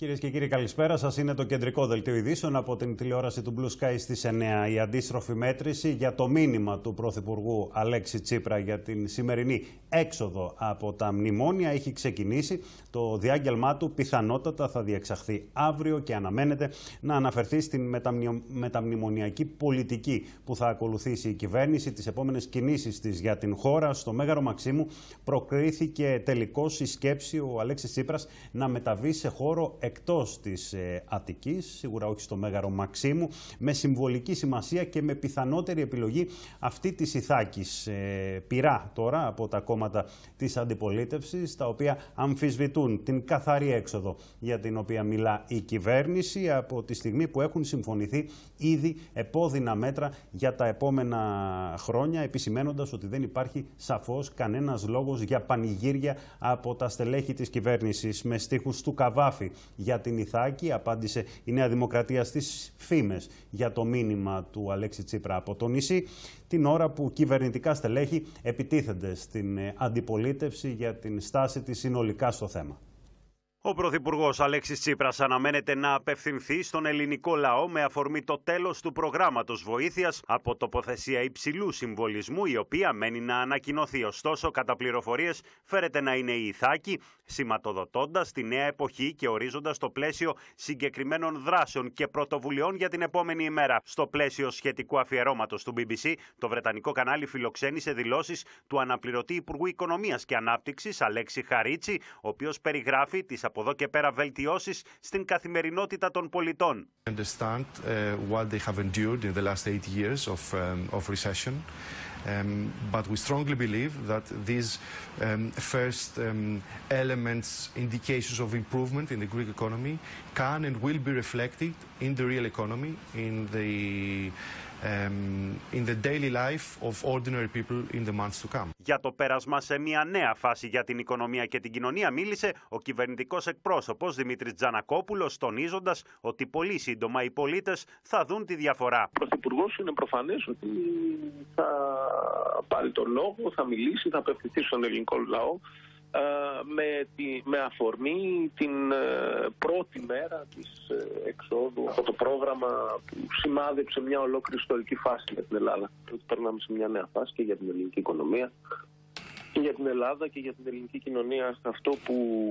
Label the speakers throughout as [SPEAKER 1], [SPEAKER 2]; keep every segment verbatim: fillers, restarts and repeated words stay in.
[SPEAKER 1] Κυρίες και κύριοι, καλησπέρα σας. Είναι το κεντρικό δελτίο ειδήσεων από την τηλεόραση του Blue Sky στις εννέα. Η αντίστροφη μέτρηση για το μήνυμα του Πρωθυπουργού Αλέξη Τσίπρα για την σημερινή έξοδο από τα μνημόνια έχει ξεκινήσει. Το διάγγελμά του πιθανότατα θα διεξαχθεί αύριο και αναμένεται να αναφερθεί στην μεταμνημο... μεταμνημονιακή πολιτική που θα ακολουθήσει η κυβέρνηση, τις επόμενες κινήσεις της για την χώρα. Στο Μέγαρο Μαξίμου προκρίθηκε τελικώς η σκέψη ο Αλέξης Τσίπρας να μεταβεί σε χώρο εκτός της ε, Αττικής, σίγουρα όχι στο Μέγαρο Μαξίμου, με συμβολική σημασία και με πιθανότερη επιλογή αυτή της Ιθάκης. Ε, πειρά τώρα από τα κόμματα της αντιπολίτευσης, τα οποία αμφισβητούν την καθαρή έξοδο για την οποία μιλά η κυβέρνηση, από τη στιγμή που έχουν συμφωνηθεί ήδη επώδυνα μέτρα για τα επόμενα χρόνια, επισημένοντας ότι δεν υπάρχει σαφώς κανένας λόγος για πανηγύρια από τα στελέχη της κυβέρνησης. Με στίχους του Καβάφη για την Ιθάκη απάντησε η Νέα Δημοκρατία στις φήμες για το μήνυμα του Αλέξη Τσίπρα από το νησί, την ώρα που κυβερνητικά στελέχη επιτίθενται στην αντιπολίτευση για την στάση της συνολικά στο θέμα. Ο Πρωθυπουργός Αλέξης Τσίπρας αναμένεται να απευθυνθεί στον ελληνικό λαό με αφορμή το τέλος του προγράμματος βοήθειας από τοποθεσία υψηλού συμβολισμού, η οποία μένει να ανακοινωθεί. Ωστόσο, κατά πληροφορίες, φέρεται να είναι η Ιθάκη, σηματοδοτώντας τη νέα εποχή και ορίζοντας το πλαίσιο συγκεκριμένων δράσεων και πρωτοβουλειών για την επόμενη ημέρα. Στο πλαίσιο σχετικού αφιερώματος του μπι μπι σι, το βρετανικό κανάλι φιλοξένησε δηλώσεις του αναπληρωτή Υπουργού Οικονομίας και Ανάπτυξης, Αλέξη Χαρίτση, ο οποίος περιγράφει τις από εδώ και πέρα βελτιώσεις στην καθημερινότητα των πολιτών.
[SPEAKER 2] Understand uh, what they have endured in the last eight years of um, of recession, um, but we strongly believe that these um, first um, elements, indications of improvement in the Greek economy, can and will be reflected in the real economy, in the Um, in the daily life of ordinary people in the months to come.
[SPEAKER 1] Για το πέρασμα σε μια νέα φάση για την οικονομία και την κοινωνία μίλησε ο κυβερνητικός εκπρόσωπος Δημήτρης Τζανακόπουλος, τονίζοντας ότι πολύ σύντομα οι πολίτες θα δουν τη διαφορά.
[SPEAKER 3] Ο Πρωθυπουργός είναι προφανές ότι θα πάρει τον λόγο, θα μιλήσει, θα απευθυνθεί στον ελληνικό λαό με, τη, με αφορμή την πρώτη μέρα της εξόδου από το πρόγραμμα που σημάδεψε μια ολόκληρη ιστορική φάση για την Ελλάδα. Ότι περνάμε σε μια νέα φάση και για την ελληνική οικονομία και για την Ελλάδα και για την ελληνική κοινωνία. Αυτό που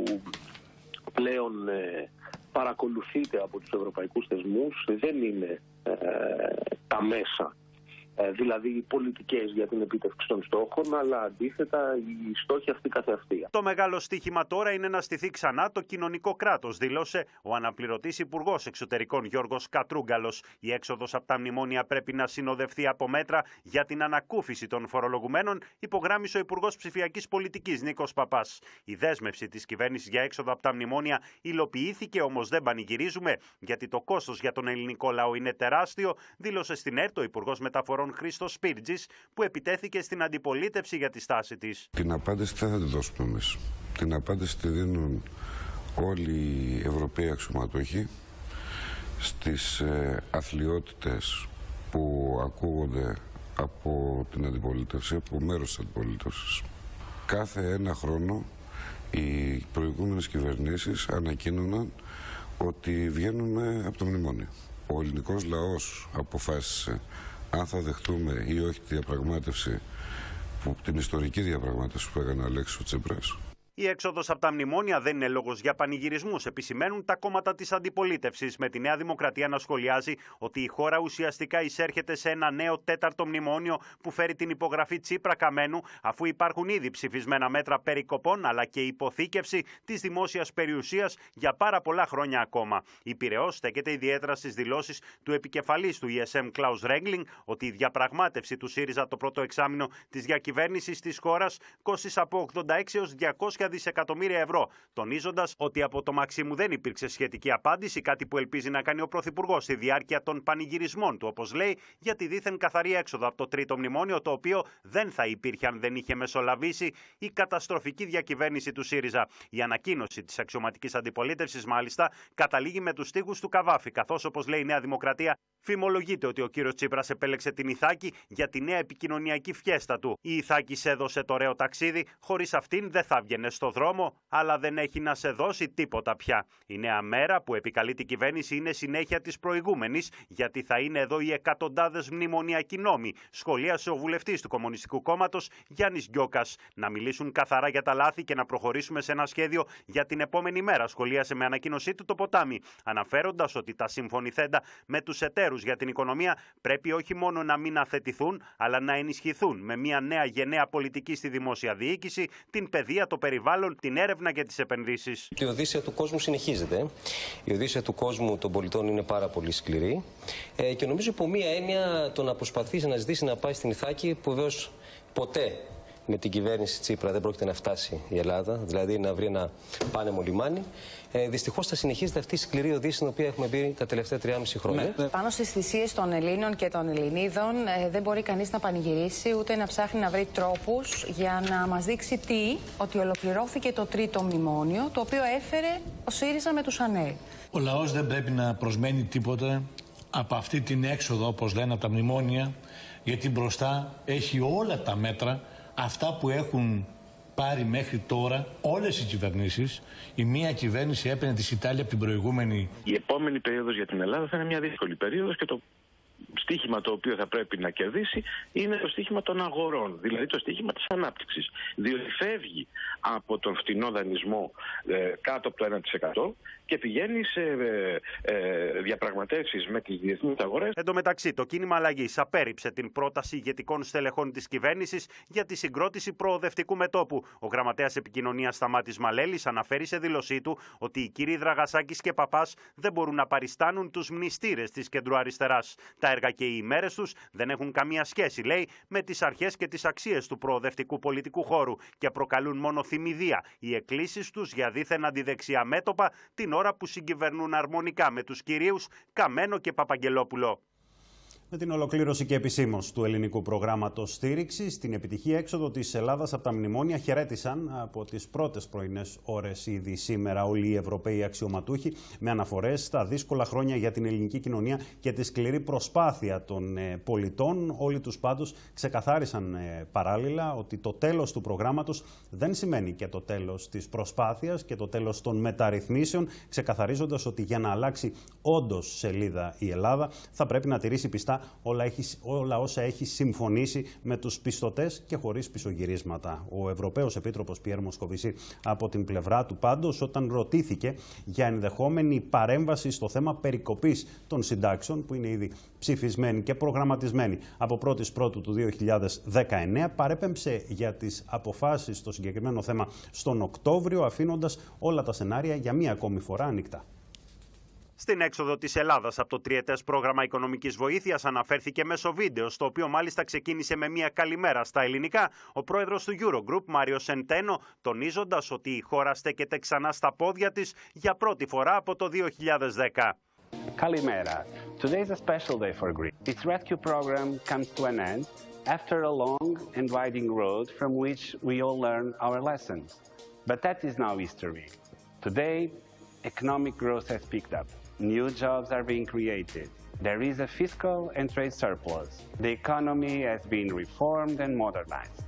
[SPEAKER 3] πλέον ε, παρακολουθείται από τους ευρωπαϊκούς θεσμούς δεν είναι ε, τα μέσα, δηλαδή οι πολιτικές για την επίτευξη των στόχων, αλλά αντίθετα οι στόχοι αυτοί καθεαυτοί.
[SPEAKER 1] Το μεγάλο στοίχημα τώρα είναι να στηθεί ξανά το κοινωνικό κράτος, δήλωσε ο αναπληρωτής Υπουργός Εξωτερικών Γιώργος Κατρούγκαλος. Η έξοδος από τα μνημόνια πρέπει να συνοδευτεί από μέτρα για την ανακούφιση των φορολογουμένων, υπογράμμισε ο Υπουργός Ψηφιακής Πολιτικής Νίκος Παπάς. Η δέσμευση της κυβέρνησης για έξοδο από τα μνημόνια υλοποιήθηκε, όμως δεν πανηγυρίζουμε, γιατί το κόστος για τον ελληνικό λαό είναι τεράστιο, δήλωσε στην ΕΡΤ ο Υπουργός Μεταφορών Χρήστος Σπίρτζης, που επιτέθηκε στην αντιπολίτευση για τη στάση της.
[SPEAKER 4] Την απάντηση δεν θα τη δώσουμε εμείς. Την απάντηση τη δίνουν όλοι οι Ευρωπαίοι αξιωματούχοι στις ε, αθλιότητες που ακούγονται από την αντιπολίτευση, από μέρος της αντιπολίτευσης. Κάθε ένα χρόνο οι προηγούμενες κυβερνήσεις ανακοίνωναν ότι βγαίνουμε από το μνημόνιο. Ο ελληνικός λαός αποφάσισε αν θα δεχτούμε ή όχι τη διαπραγμάτευση, που, την ιστορική διαπραγμάτευση που έκανε ο Αλέξης Τσίπρας.
[SPEAKER 1] Η έξοδος από τα μνημόνια δεν είναι λόγος για πανηγυρισμούς, επισημαίνουν τα κόμματα της αντιπολίτευσης, με τη Νέα Δημοκρατία να σχολιάζει ότι η χώρα ουσιαστικά εισέρχεται σε ένα νέο τέταρτο μνημόνιο που φέρει την υπογραφή Τσίπρα-Καμένου, αφού υπάρχουν ήδη ψηφισμένα μέτρα περικοπών αλλά και υποθήκευση της δημόσιας περιουσίας για πάρα πολλά χρόνια ακόμα. Η Πειραιώς στέκεται ιδιαίτερα στις δηλώσεις του επικεφαλής του ι ες εμ Klaus Regling ότι η διαπραγμάτευση του ΣΥΡΙΖΑ το πρώτο εξάμηνο της διακυβέρνησης της χώρας κόστησε από ογδόντα έξι έως διακόσια δισεκατομμύρια ευρώ, τονίζοντας ότι από το Μαξίμου δεν υπήρξε σχετική απάντηση, κάτι που ελπίζει να κάνει ο Πρωθυπουργός στη διάρκεια των πανηγυρισμών του, όπως λέει, για τη δίθεν καθαρή έξοδο από το τρίτο μνημόνιο, το οποίο δεν θα υπήρχε αν δεν είχε μεσολαβήσει η καταστροφική διακυβέρνηση του ΣΥΡΙΖΑ. Η ανακοίνωση της αξιωματικής αντιπολίτευσης, μάλιστα, καταλήγει με τους στίχους του Καβάφη, καθώς, όπως λέει η Νέα Δημοκρατία, φημολογείται ότι ο κύριος Τσίπρας επέλεξε την Ιθάκη για τη νέα επικοινωνιακή φιέστα του. Η Ιθάκης έδωσε το ωραίο ταξίδι, χωρίς αυτήν δεν θα έβγαινε στο δρόμο, αλλά δεν έχει να σε δώσει τίποτα πια. Η νέα μέρα που επικαλείται η κυβέρνηση είναι συνέχεια της προηγούμενης, γιατί θα είναι εδώ οι εκατοντάδες μνημονιακοί νόμοι, σχολίασε ο βουλευτής του Κομμουνιστικού Κόμματος Γιάννης Γκιόκας. Να μιλήσουν καθαρά για τα λάθη και να προχωρήσουμε σε ένα σχέδιο για την επόμενη μέρα, σχολίασε με ανακοίνωσή του το Ποτάμι, αναφέροντας ότι τα συμφωνηθέντα με τους εταίρους για την οικονομία πρέπει όχι μόνο να μην αθετηθούν, αλλά να ενισχυθούν με μια νέα γενναία πολιτική στη δημόσια διοίκηση, την παιδεία, το περιβάλλον, την έρευνα και τις επενδύσεις.
[SPEAKER 5] Η οδύσσεια του κόσμου συνεχίζεται. Η οδύσσεια του κόσμου των πολιτών είναι πάρα πολύ σκληρή. Ε, και νομίζω υπό μία έννοια το να προσπαθήσει να ζητήσει να πάει στην Ιθάκη, που βεβαίως ποτέ με την κυβέρνηση Τσίπρα δεν πρόκειται να φτάσει η Ελλάδα, δηλαδή να βρει ένα πάνεμο λιμάνι. Ε, δυστυχώς θα συνεχίζεται αυτή η σκληρή οδύσσεια στην οποία έχουμε μπει τα τελευταία τριάμισι χρόνια.
[SPEAKER 6] Ναι. Πάνω στις θυσίες των Ελλήνων και των Ελληνίδων ε, δεν μπορεί κανείς να πανηγυρίσει ούτε να ψάχνει να βρει τρόπους για να μας δείξει τι, ότι ολοκληρώθηκε το τρίτο μνημόνιο, το οποίο έφερε ο ΣΥΡΙΖΑ με τους ΑΝΕΛ.
[SPEAKER 7] Ο λαός δεν πρέπει να προσμένει τίποτα από αυτή την έξοδο, όπως λένε, από τα μνημόνια, γιατί μπροστά έχει όλα τα μέτρα, αυτά που έχουν πάρει μέχρι τώρα όλες οι κυβερνήσεις. Η μία κυβέρνηση έπαιρνε τη Ιταλία από την προηγούμενη.
[SPEAKER 8] Η επόμενη περίοδος για την Ελλάδα θα είναι μια δύσκολη περίοδος και το στίχημα το οποίο θα πρέπει να κερδίσει είναι το στίχημα των αγορών, δηλαδή το στίχημα της ανάπτυξης. Διότι φεύγει από τον φτηνό δανεισμό ε, κάτω από το ένα τοις εκατό και πηγαίνει σε ε, ε, διαπραγματεύσεις με τις διεθνείς αγορές.
[SPEAKER 1] Εν τω μεταξύ, το κίνημα αλλαγής απέρριψε την πρόταση ηγετικών στελεχών της κυβέρνησης για τη συγκρότηση προοδευτικού μετώπου. Ο γραμματέας επικοινωνίας Σταμάτης Μαλέλης αναφέρει σε δήλωσή του ότι οι κύριοι Δραγασάκης και Παπάς δεν μπορούν να παριστάνουν τους μνηστήρες της κεντροαριστεράς. Τα έργα και οι ημέρες τους δεν έχουν καμία σχέση, λέει, με τις αρχές και τις αξίες του προοδευτικού πολιτικού χώρου και προκαλούν μόνο θυμηδία οι εκκλήσεις τους για δίθεν αντιδεξιά μέτωπα την ώρα που συγκυβερνούν αρμονικά με τους κυρίους Καμένο και Παπαγγελόπουλο. Με την ολοκλήρωση και επισήμως του ελληνικού προγράμματος στήριξης, την επιτυχή έξοδο της Ελλάδας από τα μνημόνια χαιρέτησαν από τις πρώτες πρωινές ώρες ήδη σήμερα όλοι οι Ευρωπαίοι αξιωματούχοι, με αναφορές στα δύσκολα χρόνια για την ελληνική κοινωνία και τη σκληρή προσπάθεια των πολιτών. Όλοι τους πάντως ξεκαθάρισαν παράλληλα ότι το τέλος του προγράμματος δεν σημαίνει και το τέλος της προσπάθειας και το τέλος των μεταρρυθμίσεων, ξεκαθαρίζοντας ότι για να αλλάξει όντως σελίδα η Ελλάδα θα πρέπει να τηρήσει πιστά Όλα, έχει, όλα όσα έχει συμφωνήσει με τους πιστωτές και χωρίς πισωγυρίσματα. Ο Ευρωπαίος Επίτροπος Πιέρ Μοσκοβισή από την πλευρά του πάντως, όταν ρωτήθηκε για ενδεχόμενη παρέμβαση στο θέμα περικοπής των συντάξεων, που είναι ήδη ψηφισμένη και προγραμματισμένη από πρώτη Πρώτου του δύο χιλιάδες δεκαεννέα, παρέπεμψε για τις αποφάσεις στο συγκεκριμένο θέμα στον Οκτώβριο, αφήνοντας όλα τα σενάρια για μία ακόμη φορά ανοιχτά. Στην έξοδο της Ελλάδας από το τριετές πρόγραμμα οικονομικής βοήθειας αναφέρθηκε μέσω βίντεο, στο οποίο μάλιστα ξεκίνησε με μια καλημέρα στα ελληνικά, ο πρόεδρος του Eurogroup, Μάριο Σεντένο, τονίζοντας ότι η χώρα στέκεται ξανά στα πόδια της για πρώτη φορά από το δύο χιλιάδες δέκα.
[SPEAKER 9] Καλημέρα. Today is a special day for Greece. Its rescue program comes to an end after a long and winding road from which we all learn our lessons. But that is now history. Today, economic growth has picked up. New jobs are being created. There is a fiscal and trade surplus. The economy has been reformed and modernized.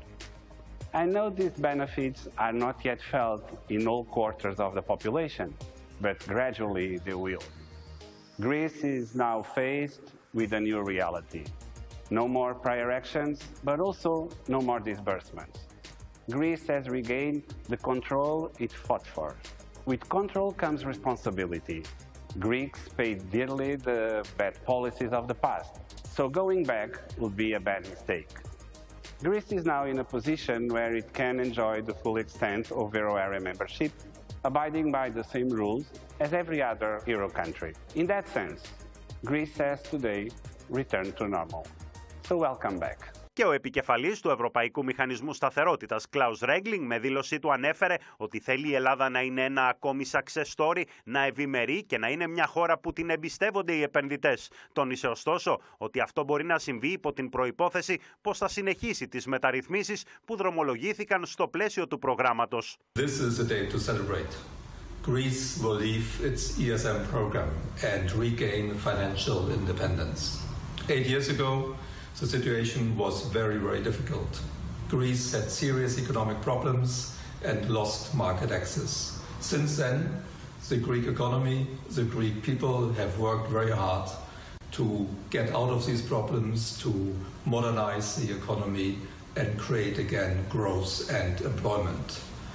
[SPEAKER 9] I know these benefits are not yet felt in all quarters of the population, but gradually they will. Greece is now faced with a new reality. No more prior actions, but also no more disbursements. Greece has regained the control it fought for. With control comes responsibility. Greeks paid dearly the bad policies of the past, so going back would be a bad mistake. Greece is now in a position where it can enjoy the full extent of euro area membership, abiding by the same rules as every other euro country. In that sense, Greece has today returned to normal. So welcome back.
[SPEAKER 1] Και ο επικεφαλής του Ευρωπαϊκού Μηχανισμού Σταθερότητας, Κλάους Ρέγκλινγκ, με δήλωσή του ανέφερε ότι θέλει η Ελλάδα να είναι ένα ακόμη success story, να ευημερεί και να είναι μια χώρα που την εμπιστεύονται οι επενδυτές. Τόνισε ωστόσο ότι αυτό μπορεί να συμβεί υπό την προϋπόθεση πως θα συνεχίσει τις μεταρρυθμίσεις που δρομολογήθηκαν στο πλαίσιο του προγράμματος.
[SPEAKER 10] This is a day to celebrate. Greece will leave its E S M program and regain financial independence. Eight years ago, the situation was very, very difficult. Greece had serious economic problems and lost market access. Since then, the Greek economy, the Greek people have worked very hard to get out of these problems, to modernize the economy and create again growth and employment.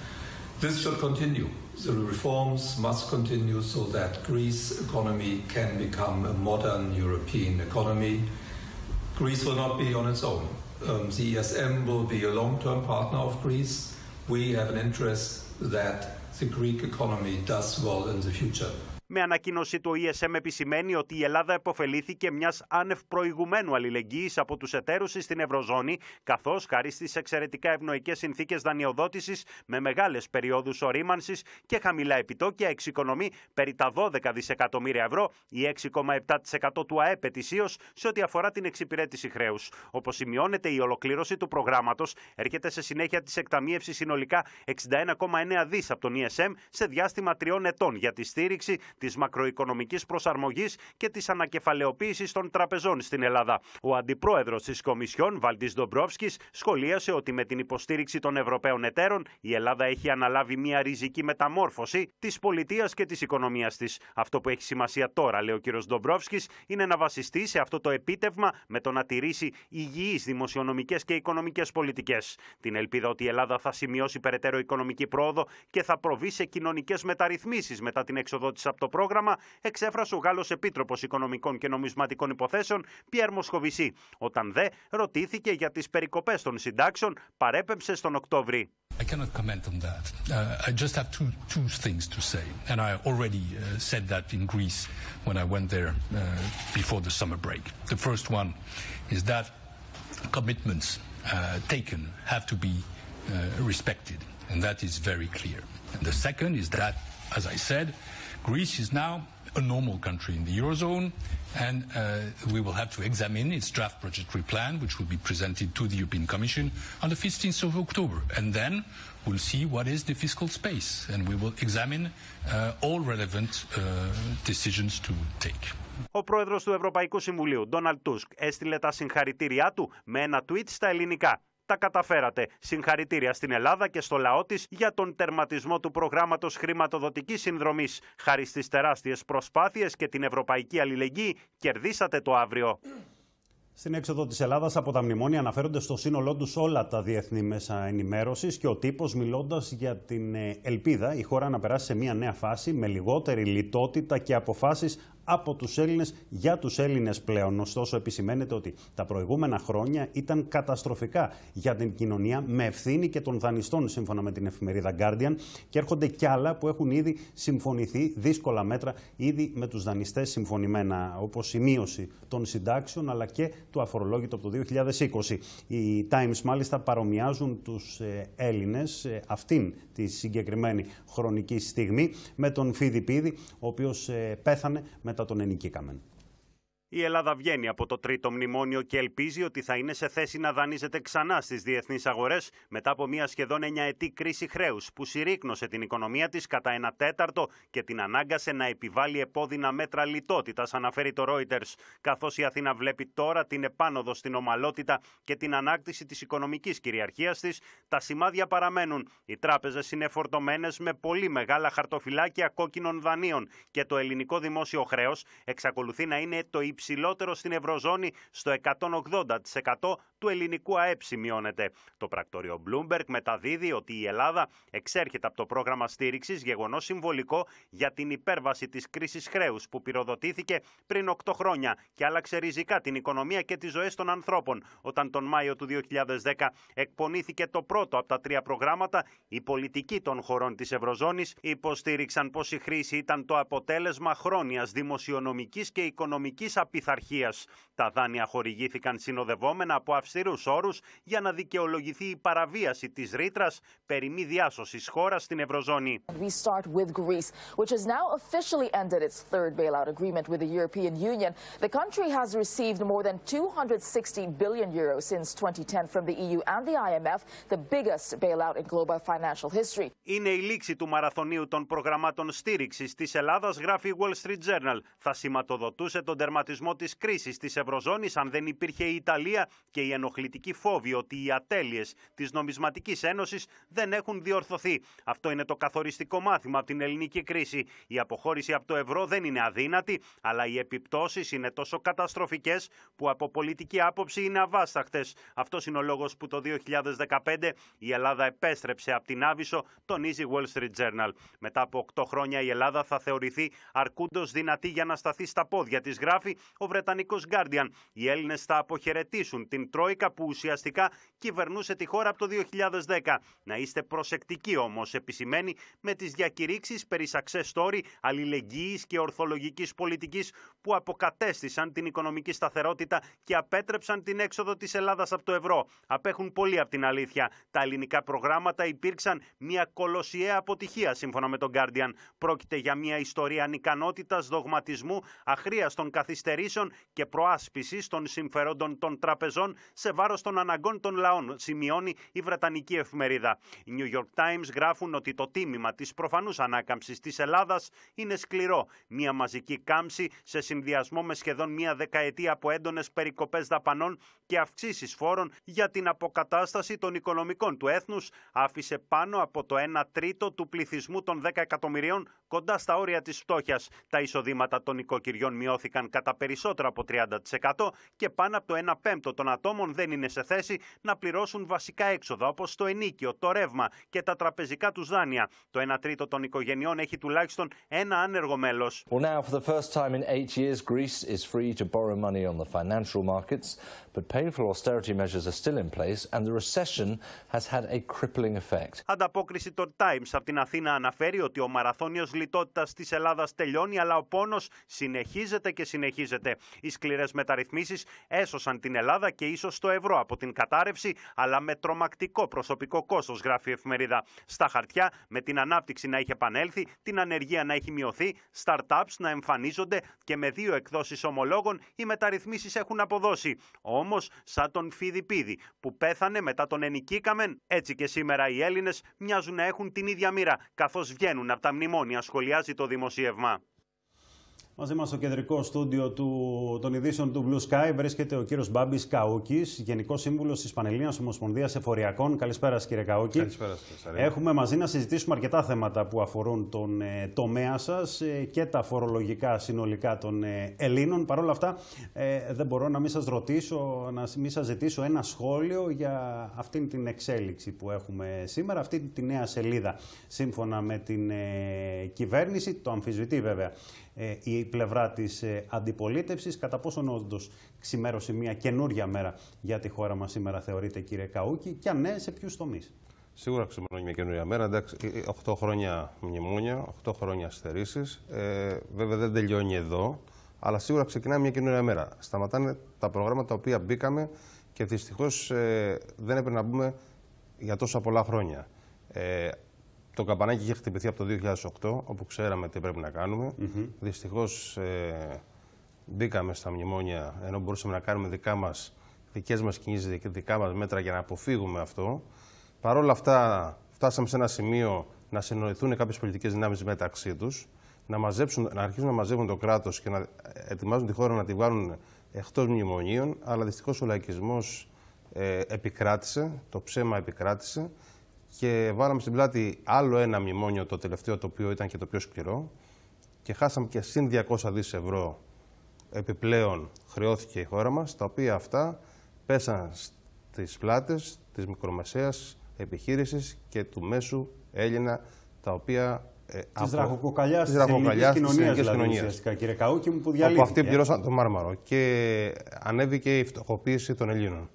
[SPEAKER 10] This should continue. The reforms must continue so that Greece's economy can become a modern European economy. Greece will not be on its own. Um, the E S M will be a long-term partner of Greece. We have an interest that the Greek economy does well in the future.
[SPEAKER 1] Με ανακοίνωση του ι ες εμ επισημαίνει ότι η Ελλάδα επωφελήθηκε μιας άνευ προηγουμένου αλληλεγγύης από τους εταίρους της στην Ευρωζώνη, καθώς χάρη στις εξαιρετικά ευνοϊκές συνθήκες δανειοδότησης με μεγάλες περιόδους ορίμανσης και χαμηλά επιτόκια εξοικονομεί περί τα δώδεκα δισεκατομμύρια ευρώ ή έξι κόμμα επτά τοις εκατό του ΑΕΠ ετησίως σε ό,τι αφορά την εξυπηρέτηση χρέους. Όπως σημειώνεται, η ολοκλήρωση του προγράμματος έρχεται σε συνέχεια της εκταμείευσης συνολικά εξήντα ένα κόμμα εννέα δις από τον ι ες εμ σε διάστημα τριών ετών για τη στήριξη της μακροοικονομικής προσαρμογής και της ανακεφαλαιοποίησης των τραπεζών στην Ελλάδα. Ο αντιπρόεδρος της Κομισιόν, Βάλτις Ντομπρόφσκης, σχολίασε ότι με την υποστήριξη των Ευρωπαίων εταίρων η Ελλάδα έχει αναλάβει μια ριζική μεταμόρφωση της πολιτείας και της οικονομίας της. Αυτό που έχει σημασία τώρα, λέει ο κ. Ντομπρόφσκης, είναι να βασιστεί σε αυτό το επίτευγμα με το να τηρήσει υγιείς δημοσιονομικές και οικονομικές πολιτικές. Την ελπίδα ότι η Ελλάδα θα σημειώσει περαιτέρω οικονομική πρόοδο και θα προβεί σε κοινωνικές μεταρρυθμίσεις μετά την έξοδό της από το πρόγραμμα, εξέφρασε ο Γάλλος Επίτροπος Οικονομικών και Νομισματικών Υποθέσεων, Πιέρ Μοσκοβισή. Όταν δε ρωτήθηκε για τις περικοπές των συντάξεων, παρέπεμψε στον Οκτώβρη.
[SPEAKER 11] I cannot comment on that. Uh, I just have two, two things to say. And I already uh, said that in Greece when I went there uh, before the summer break. The first one is that commitments uh, taken have to be uh, respected. And that is very clear. And the second is that, as I said, Greece is now a normal country in the Eurozone, and uh, we will have to examine its draft budgetary plan, which will be presented to the European Commission on the fifteenth of October. And then we'll see what is the fiscal space, and we will examine uh, all relevant uh, decisions to take.
[SPEAKER 1] Ο πρόεδρος του Ευρωπαϊκού Συμβουλίου, Ντόναλντ Τούσκ, έστειλε τα συγχαρητήριά του με ένα tweet στα ελληνικά. Τα καταφέρατε. Συγχαρητήρια στην Ελλάδα και στο λαό της για τον τερματισμό του προγράμματος χρηματοδοτικής συνδρομής. Χάρη στις τεράστιες προσπάθειες και την ευρωπαϊκή αλληλεγγύη, κερδίσατε το αύριο. Στην έξοδο της Ελλάδας από τα μνημόνια αναφέρονται στο σύνολό τους όλα τα διεθνή μέσα ενημέρωσης και ο τύπος μιλώντας για την ελπίδα η χώρα να περάσει σε μια νέα φάση με λιγότερη λιτότητα και αποφάσεις από τους Έλληνες για τους Έλληνες πλέον. Ωστόσο, επισημαίνεται ότι τα προηγούμενα χρόνια ήταν καταστροφικά για την κοινωνία με ευθύνη και των δανειστών, σύμφωνα με την εφημερίδα Guardian, και έρχονται κι άλλα που έχουν ήδη συμφωνηθεί, δύσκολα μέτρα ήδη με τους δανειστές συμφωνημένα, όπως η μείωση των συντάξεων αλλά και του αφορολόγητου από το δύο χιλιάδες είκοσι. Οι Times μάλιστα παρομοιάζουν τους Έλληνες αυτήν τη συγκεκριμένη χρονική στιγμή με τον Φίδη Πίδη, ο οποίος πέθανε μετά τον ενοικήκαμεν. Η Ελλάδα βγαίνει από το τρίτο μνημόνιο και ελπίζει ότι θα είναι σε θέση να δανείζεται ξανά στις διεθνείς αγορές μετά από μια σχεδόν εννιαετή κρίση χρέους που συρρίκνωσε την οικονομία της κατά ένα τέταρτο και την ανάγκασε να επιβάλλει επώδυνα μέτρα λιτότητας, αναφέρει το Reuters. Καθώς η Αθήνα βλέπει τώρα την επάνωδο στην ομαλότητα και την ανάκτηση της οικονομικής κυριαρχίας της, τα σημάδια παραμένουν. Οι τράπεζες είναι φορτωμένες με πολύ μεγάλα χαρτοφυλάκια κόκκινων δανείων και το ελληνικό δημόσιο χρέος εξακολουθεί να είναι το υψηλότερο στην Ευρωζώνη, στο εκατόν ογδόντα τοις εκατό του ελληνικού ΑΕΠ σημειώνεται. Το πρακτορείο Bloomberg μεταδίδει ότι η Ελλάδα εξέρχεται από το πρόγραμμα στήριξης, γεγονός συμβολικό για την υπέρβαση της κρίσης χρέους που πυροδοτήθηκε πριν οκτώ χρόνια και άλλαξε ριζικά την οικονομία και τις ζωές των ανθρώπων, όταν τον Μάιο του δύο χιλιάδες δέκα εκπονήθηκε το πρώτο από τα τρία προγράμματα. Οι πολιτικοί των χωρών της Ευρωζώνης υποστήριξαν πως η χρήση ήταν το αποτέλεσμα χρόνιας δημοσιονομικής και οικονομικής απειθαρχίας. Τα δάνεια χορηγήθηκαν συνοδευόμενα από αυστηρούς όρους για να δικαιολογηθεί η παραβίαση της ρήτρας περί μη διάσωσης χώρας στην Ευρωζώνη.
[SPEAKER 12] We start with Greece, which has now officially ended its third bailout agreement with the European Union. The country has received more than two hundred sixty billion euros since twenty ten from the E U and the I M F, the biggest bailout in global financial history.
[SPEAKER 1] Είναι η λήξη του μαραθωνίου των προγραμμάτων στήριξης της Ελλάδας, γράφει η Wall Street Journal. Θα σηματοδοτούσε τον τερματισμό της κρίσης της Ευρωζώνης αν δεν υπήρχε η Ιταλία και η ενοχλητικοί φόβοι ότι οι ατέλειες της Νομισματικής Ένωσης δεν έχουν διορθωθεί. Αυτό είναι το καθοριστικό μάθημα από την ελληνική κρίση. Η αποχώρηση από το ευρώ δεν είναι αδύνατη, αλλά οι επιπτώσεις είναι τόσο καταστροφικές που από πολιτική άποψη είναι αβάσταχτες. Αυτός είναι ο λόγος που το δύο χιλιάδες δεκαπέντε η Ελλάδα επέστρεψε από την Άβυσσο, τονίζει Wall Street Journal. Μετά από οκτώ χρόνια η Ελλάδα θα θεωρηθεί αρκούντος δυνατή για να σταθεί στα πόδια της, γράφει ο Βρετανικός Guardian. Οι Έλληνες θα αποχαιρετήσουν την Τρόικα που ουσιαστικά κυβερνούσε τη χώρα από το δύο χιλιάδες δέκα. Να είστε προσεκτικοί όμως, επισημαίνει, με τις διακηρύξεις περί success story, αλληλεγγύης και ορθολογικής πολιτικής που αποκατέστησαν την οικονομική σταθερότητα και απέτρεψαν την έξοδο της Ελλάδας από το ευρώ. Απέχουν πολύ από την αλήθεια. Τα ελληνικά προγράμματα υπήρξαν μια κολοσιαία αποτυχία, σύμφωνα με τον Guardian. Πρόκειται για μια ιστορία ανικανότητας, δογματισμού, αχρίαστων καθυστερήσεων και προάσπισης των συμφερόντων των τραπεζών σε βάρος των αναγκών των λαών, σημειώνει η Βρετανική εφημερίδα. Οι New York Times γράφουν ότι το τίμημα της προφανούς ανάκαμψης της Ελλάδας είναι σκληρό. Μια μαζική κάμψη σε συνδυασμό με σχεδόν μια δεκαετία από έντονες περικοπές δαπανών και αυξήσεις φόρων για την αποκατάσταση των οικονομικών του έθνους άφησε πάνω από το ένα τρίτο του πληθυσμού των δέκα εκατομμυρίων κοντά στα όρια της φτώχειας. Τα εισοδήματα των οικοκυριών μειώθηκαν κατά περισσότερο από τριάντα τοις εκατό και πάνω από το ένα πέμπτο των ατόμων δεν είναι σε θέση να πληρώσουν βασικά έξοδα όπως το ενίκιο, το ρεύμα και τα τραπεζικά τους δάνεια. Το ένα τρίτο των οικογενειών έχει τουλάχιστον ένα άνεργο μέλος.
[SPEAKER 13] Well, now for the first time in eight years, Greece is free to borrow money on the financial markets, but painful austerity measures are still in place and the recession has had a crippling effect.
[SPEAKER 1] Ανταπόκριση το Times από την Αθήνα αναφέρει ότι ο μαραθώνιος λιτότητας της Ελλάδας τελειώνει, αλλά ο πόνος συνεχίζεται και συνεχίζεται. Οι σκληρές μεταρρυθμίσεις έσωσαν την Ελλάδα και ίσως το ευρώ από την κατάρρευση, αλλά με τρομακτικό προσωπικό κόστος, γράφει η εφημερίδα. Στα χαρτιά, με την ανάπτυξη να έχει επανέλθει, την ανεργία να έχει μειωθεί, startups να εμφανίζονται και με δύο εκδόσεις ομολόγων οι μεταρρυθμίσεις έχουν αποδώσει. Όμως, σαν τον Φιδιπίδη που πέθανε μετά τον Ενικίκαμεν, έτσι και σήμερα οι Έλληνες μοιάζουν να έχουν την ίδια μοίρα, καθώς βγαίνουν από τα μνημόνια, σχολιάζει το δημοσίευμα. Μαζί μας στο κεντρικό στούντιο του, των ειδήσεων του Blue Sky βρίσκεται ο κύριος Μπάμπης Καούκης, Γενικός Σύμβουλος της Πανελλήνιας Ομοσπονδίας Εφοριακών. Καλησπέρα σας, κύριε Καούκη.
[SPEAKER 14] Καλησπέρα σας.
[SPEAKER 1] Έχουμε μαζί να συζητήσουμε αρκετά θέματα που αφορούν τον ε, τομέα σας ε, και τα φορολογικά συνολικά των ε, Ελλήνων. Παρ' όλα αυτά, ε, δεν μπορώ να μην σας ρωτήσω, να μην σας ζητήσω ένα σχόλιο για αυτήν την εξέλιξη που έχουμε σήμερα, αυτή τη νέα σελίδα. Σύμφωνα με την ε, κυβέρνηση, το αμφισβητεί βέβαια Ε, η πλευρά της ε, αντιπολίτευσης. Κατά πόσον όντως ξημέρωσε μια καινούρια μέρα για τη χώρα μας σήμερα, θεωρείτε, κύριε Καούκη, και αν ναι, σε ποιους τομείς?
[SPEAKER 14] Σίγουρα ξημερώνει μια καινούρια μέρα. Εντάξει, οκτώ χρόνια μνημόνια, οκτώ χρόνια αστερήσεις. Ε, βέβαια δεν τελειώνει εδώ, αλλά σίγουρα ξεκινάει μια καινούρια μέρα. Σταματάνε τα προγράμματα τα οποία μπήκαμε και δυστυχώς ε, δεν έπρεπε να μπούμε για τόσα πολλά χρόνια. Ε, Το καμπανάκι είχε χτυπηθεί από το δύο χιλιάδες οκτώ, όπου ξέραμε τι πρέπει να κάνουμε. Mm-hmm. Δυστυχώς ε, μπήκαμε στα μνημόνια, ενώ μπορούσαμε να κάνουμε δικά μας, δικές μας κινήσεις, δικά μας μέτρα για να αποφύγουμε αυτό. Παρ' όλα αυτά, φτάσαμε σε ένα σημείο να συνοηθούν κάποιες πολιτικές δυνάμεις μεταξύ τους, να, μαζέψουν, να αρχίσουν να μαζεύουν το κράτος και να ετοιμάζουν τη χώρα να τη βγάλουν εκτός μνημονίων. Αλλά δυστυχώς ο λαϊκισμός ε, επικράτησε, το ψέμα επικράτησε. Και βάλαμε στην πλάτη άλλο ένα μνημόνιο, το τελευταίο, το οποίο ήταν και το πιο σκληρό, και χάσαμε και συν διακόσια δισεκατομμύρια ευρώ επιπλέον χρεώθηκε η χώρα μας, τα οποία αυτά πέσαν στις πλάτες της μικρομεσαίας επιχείρησης και του μέσου Έλληνα, τα οποία
[SPEAKER 1] Τη από... ραχοκοκαλιά τη ελληνική κοινωνία, δηλαδή, ουσιαστικά, κύριε Καούκη μου, που διαλύθηκε.
[SPEAKER 14] Από αυτοί πληρώσαν το μάρμαρο και ανέβηκε η φτωχοποίηση των Ελλήνων.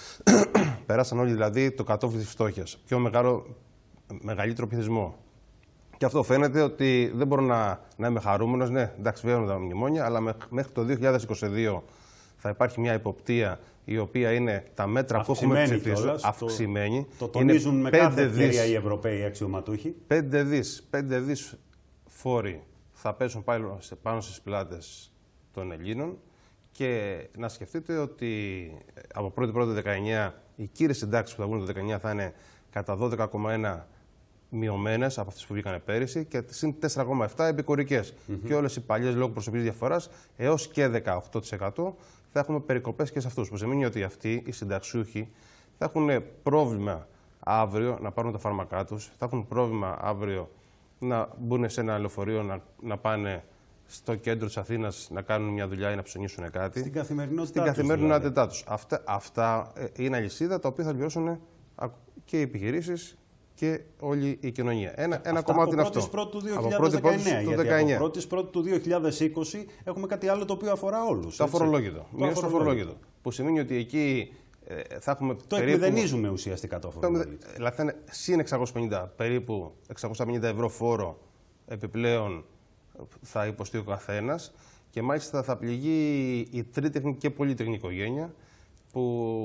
[SPEAKER 14] Πέρασαν όλοι δηλαδή το κατόφλι της φτώχειας, πιο μεγάλο, μεγαλύτερο πληθυσμό. Και αυτό φαίνεται ότι δεν μπορώ να, να είμαι χαρούμενος. Ναι, εντάξει, βγαίνουν τα μνημόνια, αλλά μέχρι το δύο χιλιάδες είκοσι δύο θα υπάρχει μια υποπτία η οποία είναι τα μέτρα αυξημένη που έχουμε ψηφίσει. Αυξημένη.
[SPEAKER 1] Το, το τονίζουν είναι με κάθε ευκαιρία οι Ευρωπαίοι αξιωματούχοι.
[SPEAKER 14] Πέντε δις, πέντε δις φόροι θα πέσουν πάνω στις πλάτες των Ελλήνων. Και να σκεφτείτε ότι από πρώτη πρώτη δεκαεννιά οι κύριες συντάξεις που θα βγουν το δεκαεννιά θα είναι κατά δώδεκα κόμμα ένα μειωμένες από αυτές που βγήκαν πέρυσι και συν τέσσερα κόμμα επτά επικουρικές. Mm-hmm. Και όλες οι παλιές λόγω προσωπικής διαφοράς έως και δεκαοκτώ τοις εκατό θα έχουμε περικοπές και σε αυτούς. Που σημαίνει ότι αυτοί οι συνταξιούχοι θα έχουν πρόβλημα αύριο να πάρουν τα φάρμακά τους, θα έχουν πρόβλημα αύριο να μπουν σε ένα λεωφορείο, να, να πάνε στο κέντρο της Αθήνας να κάνουν μια δουλειά ή να ψωνίσουν κάτι.
[SPEAKER 1] Στην καθημερινότητά
[SPEAKER 14] Στην καθημερινότητά τους. Δηλαδή. Αυτά, αυτά είναι αλυσίδα τα οποία θα πληρώσουν και οι επιχειρήσεις και όλη η κοινωνία. Ένα, ένα κομμάτι είναι αυτό.
[SPEAKER 1] Από πρώτης πρώτου δύο χιλιάδες δεκαεννέα. Γιατί από πρώτης πρώτου του δύο χιλιάδες είκοσι έχουμε κάτι άλλο το οποίο αφορά όλους.
[SPEAKER 14] Το αφορολόγητο. Μείωση στο αφορολόγητο. Που σημαίνει ότι εκεί ε, θα έχουμε.
[SPEAKER 1] Το περίπου... εκμηδενίζουμε ουσιαστικά το αφορολόγητο.
[SPEAKER 14] Δηλαδή θα είναι συν εξακόσια πενήντα, περίπου εξακόσια πενήντα ευρώ φόρο επιπλέον θα υποστεί ο καθένας. Και μάλιστα θα πληγεί η τρίτεχνη και πολύτεχνη οικογένεια, που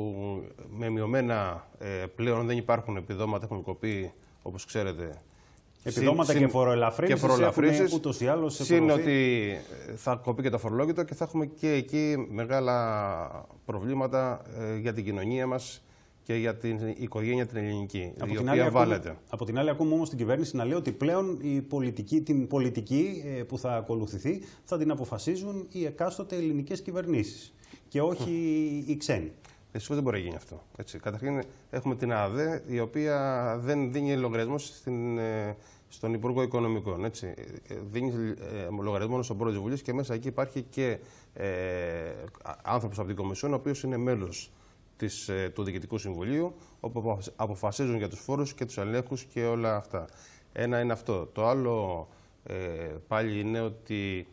[SPEAKER 14] με μειωμένα ε, πλέον δεν υπάρχουν επιδόματα, έχουν κοπεί, όπως ξέρετε.
[SPEAKER 1] Επιδόματα συν, και φοροελαφρύνσεις έχουν ούτως ή άλλως.
[SPEAKER 14] Συν ότι θα κοπεί και το φορολόγητο και θα έχουμε και εκεί μεγάλα προβλήματα ε, για την κοινωνία μας και για την οικογένεια την ελληνική, από η την οποία βάλετε.
[SPEAKER 1] Ακούμε, από την άλλη ακούμε όμως την κυβέρνηση να λέει ότι πλέον η πολιτική, την πολιτική ε, που θα ακολουθηθεί θα την αποφασίζουν οι εκάστοτε ελληνικές κυβερνήσεις και όχι mm. οι ξένοι.
[SPEAKER 14] Δυστυχώς δεν μπορεί να γίνει αυτό. Έτσι. Καταρχήν έχουμε την ΑΔΕ, η οποία δεν δίνει λογαριασμό στην, στον Υπουργό Οικονομικών. Έτσι. Δίνει ε, λογαριασμό στον Πρόεδρο της Βουλής και μέσα εκεί υπάρχει και ε, άνθρωπος από την Κομισιόν, ο οποίος είναι μέλος της, ε, του Διοικητικού Συμβουλίου, όπου αποφασίζουν για τους φόρους και τους ελέγχους και όλα αυτά. Ένα είναι αυτό. Το άλλο ε, πάλι είναι ότι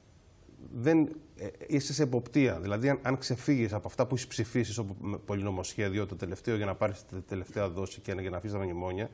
[SPEAKER 14] δεν ε, είσαι σε εποπτεία. Δηλαδή, αν, αν ξεφύγεις από αυτά που έχεις ψηφίσει στο πολυνομοσχέδιο, το τελευταίο, για να πάρεις τη τελευταία δόση και για να αφήσεις τα μνημόνια,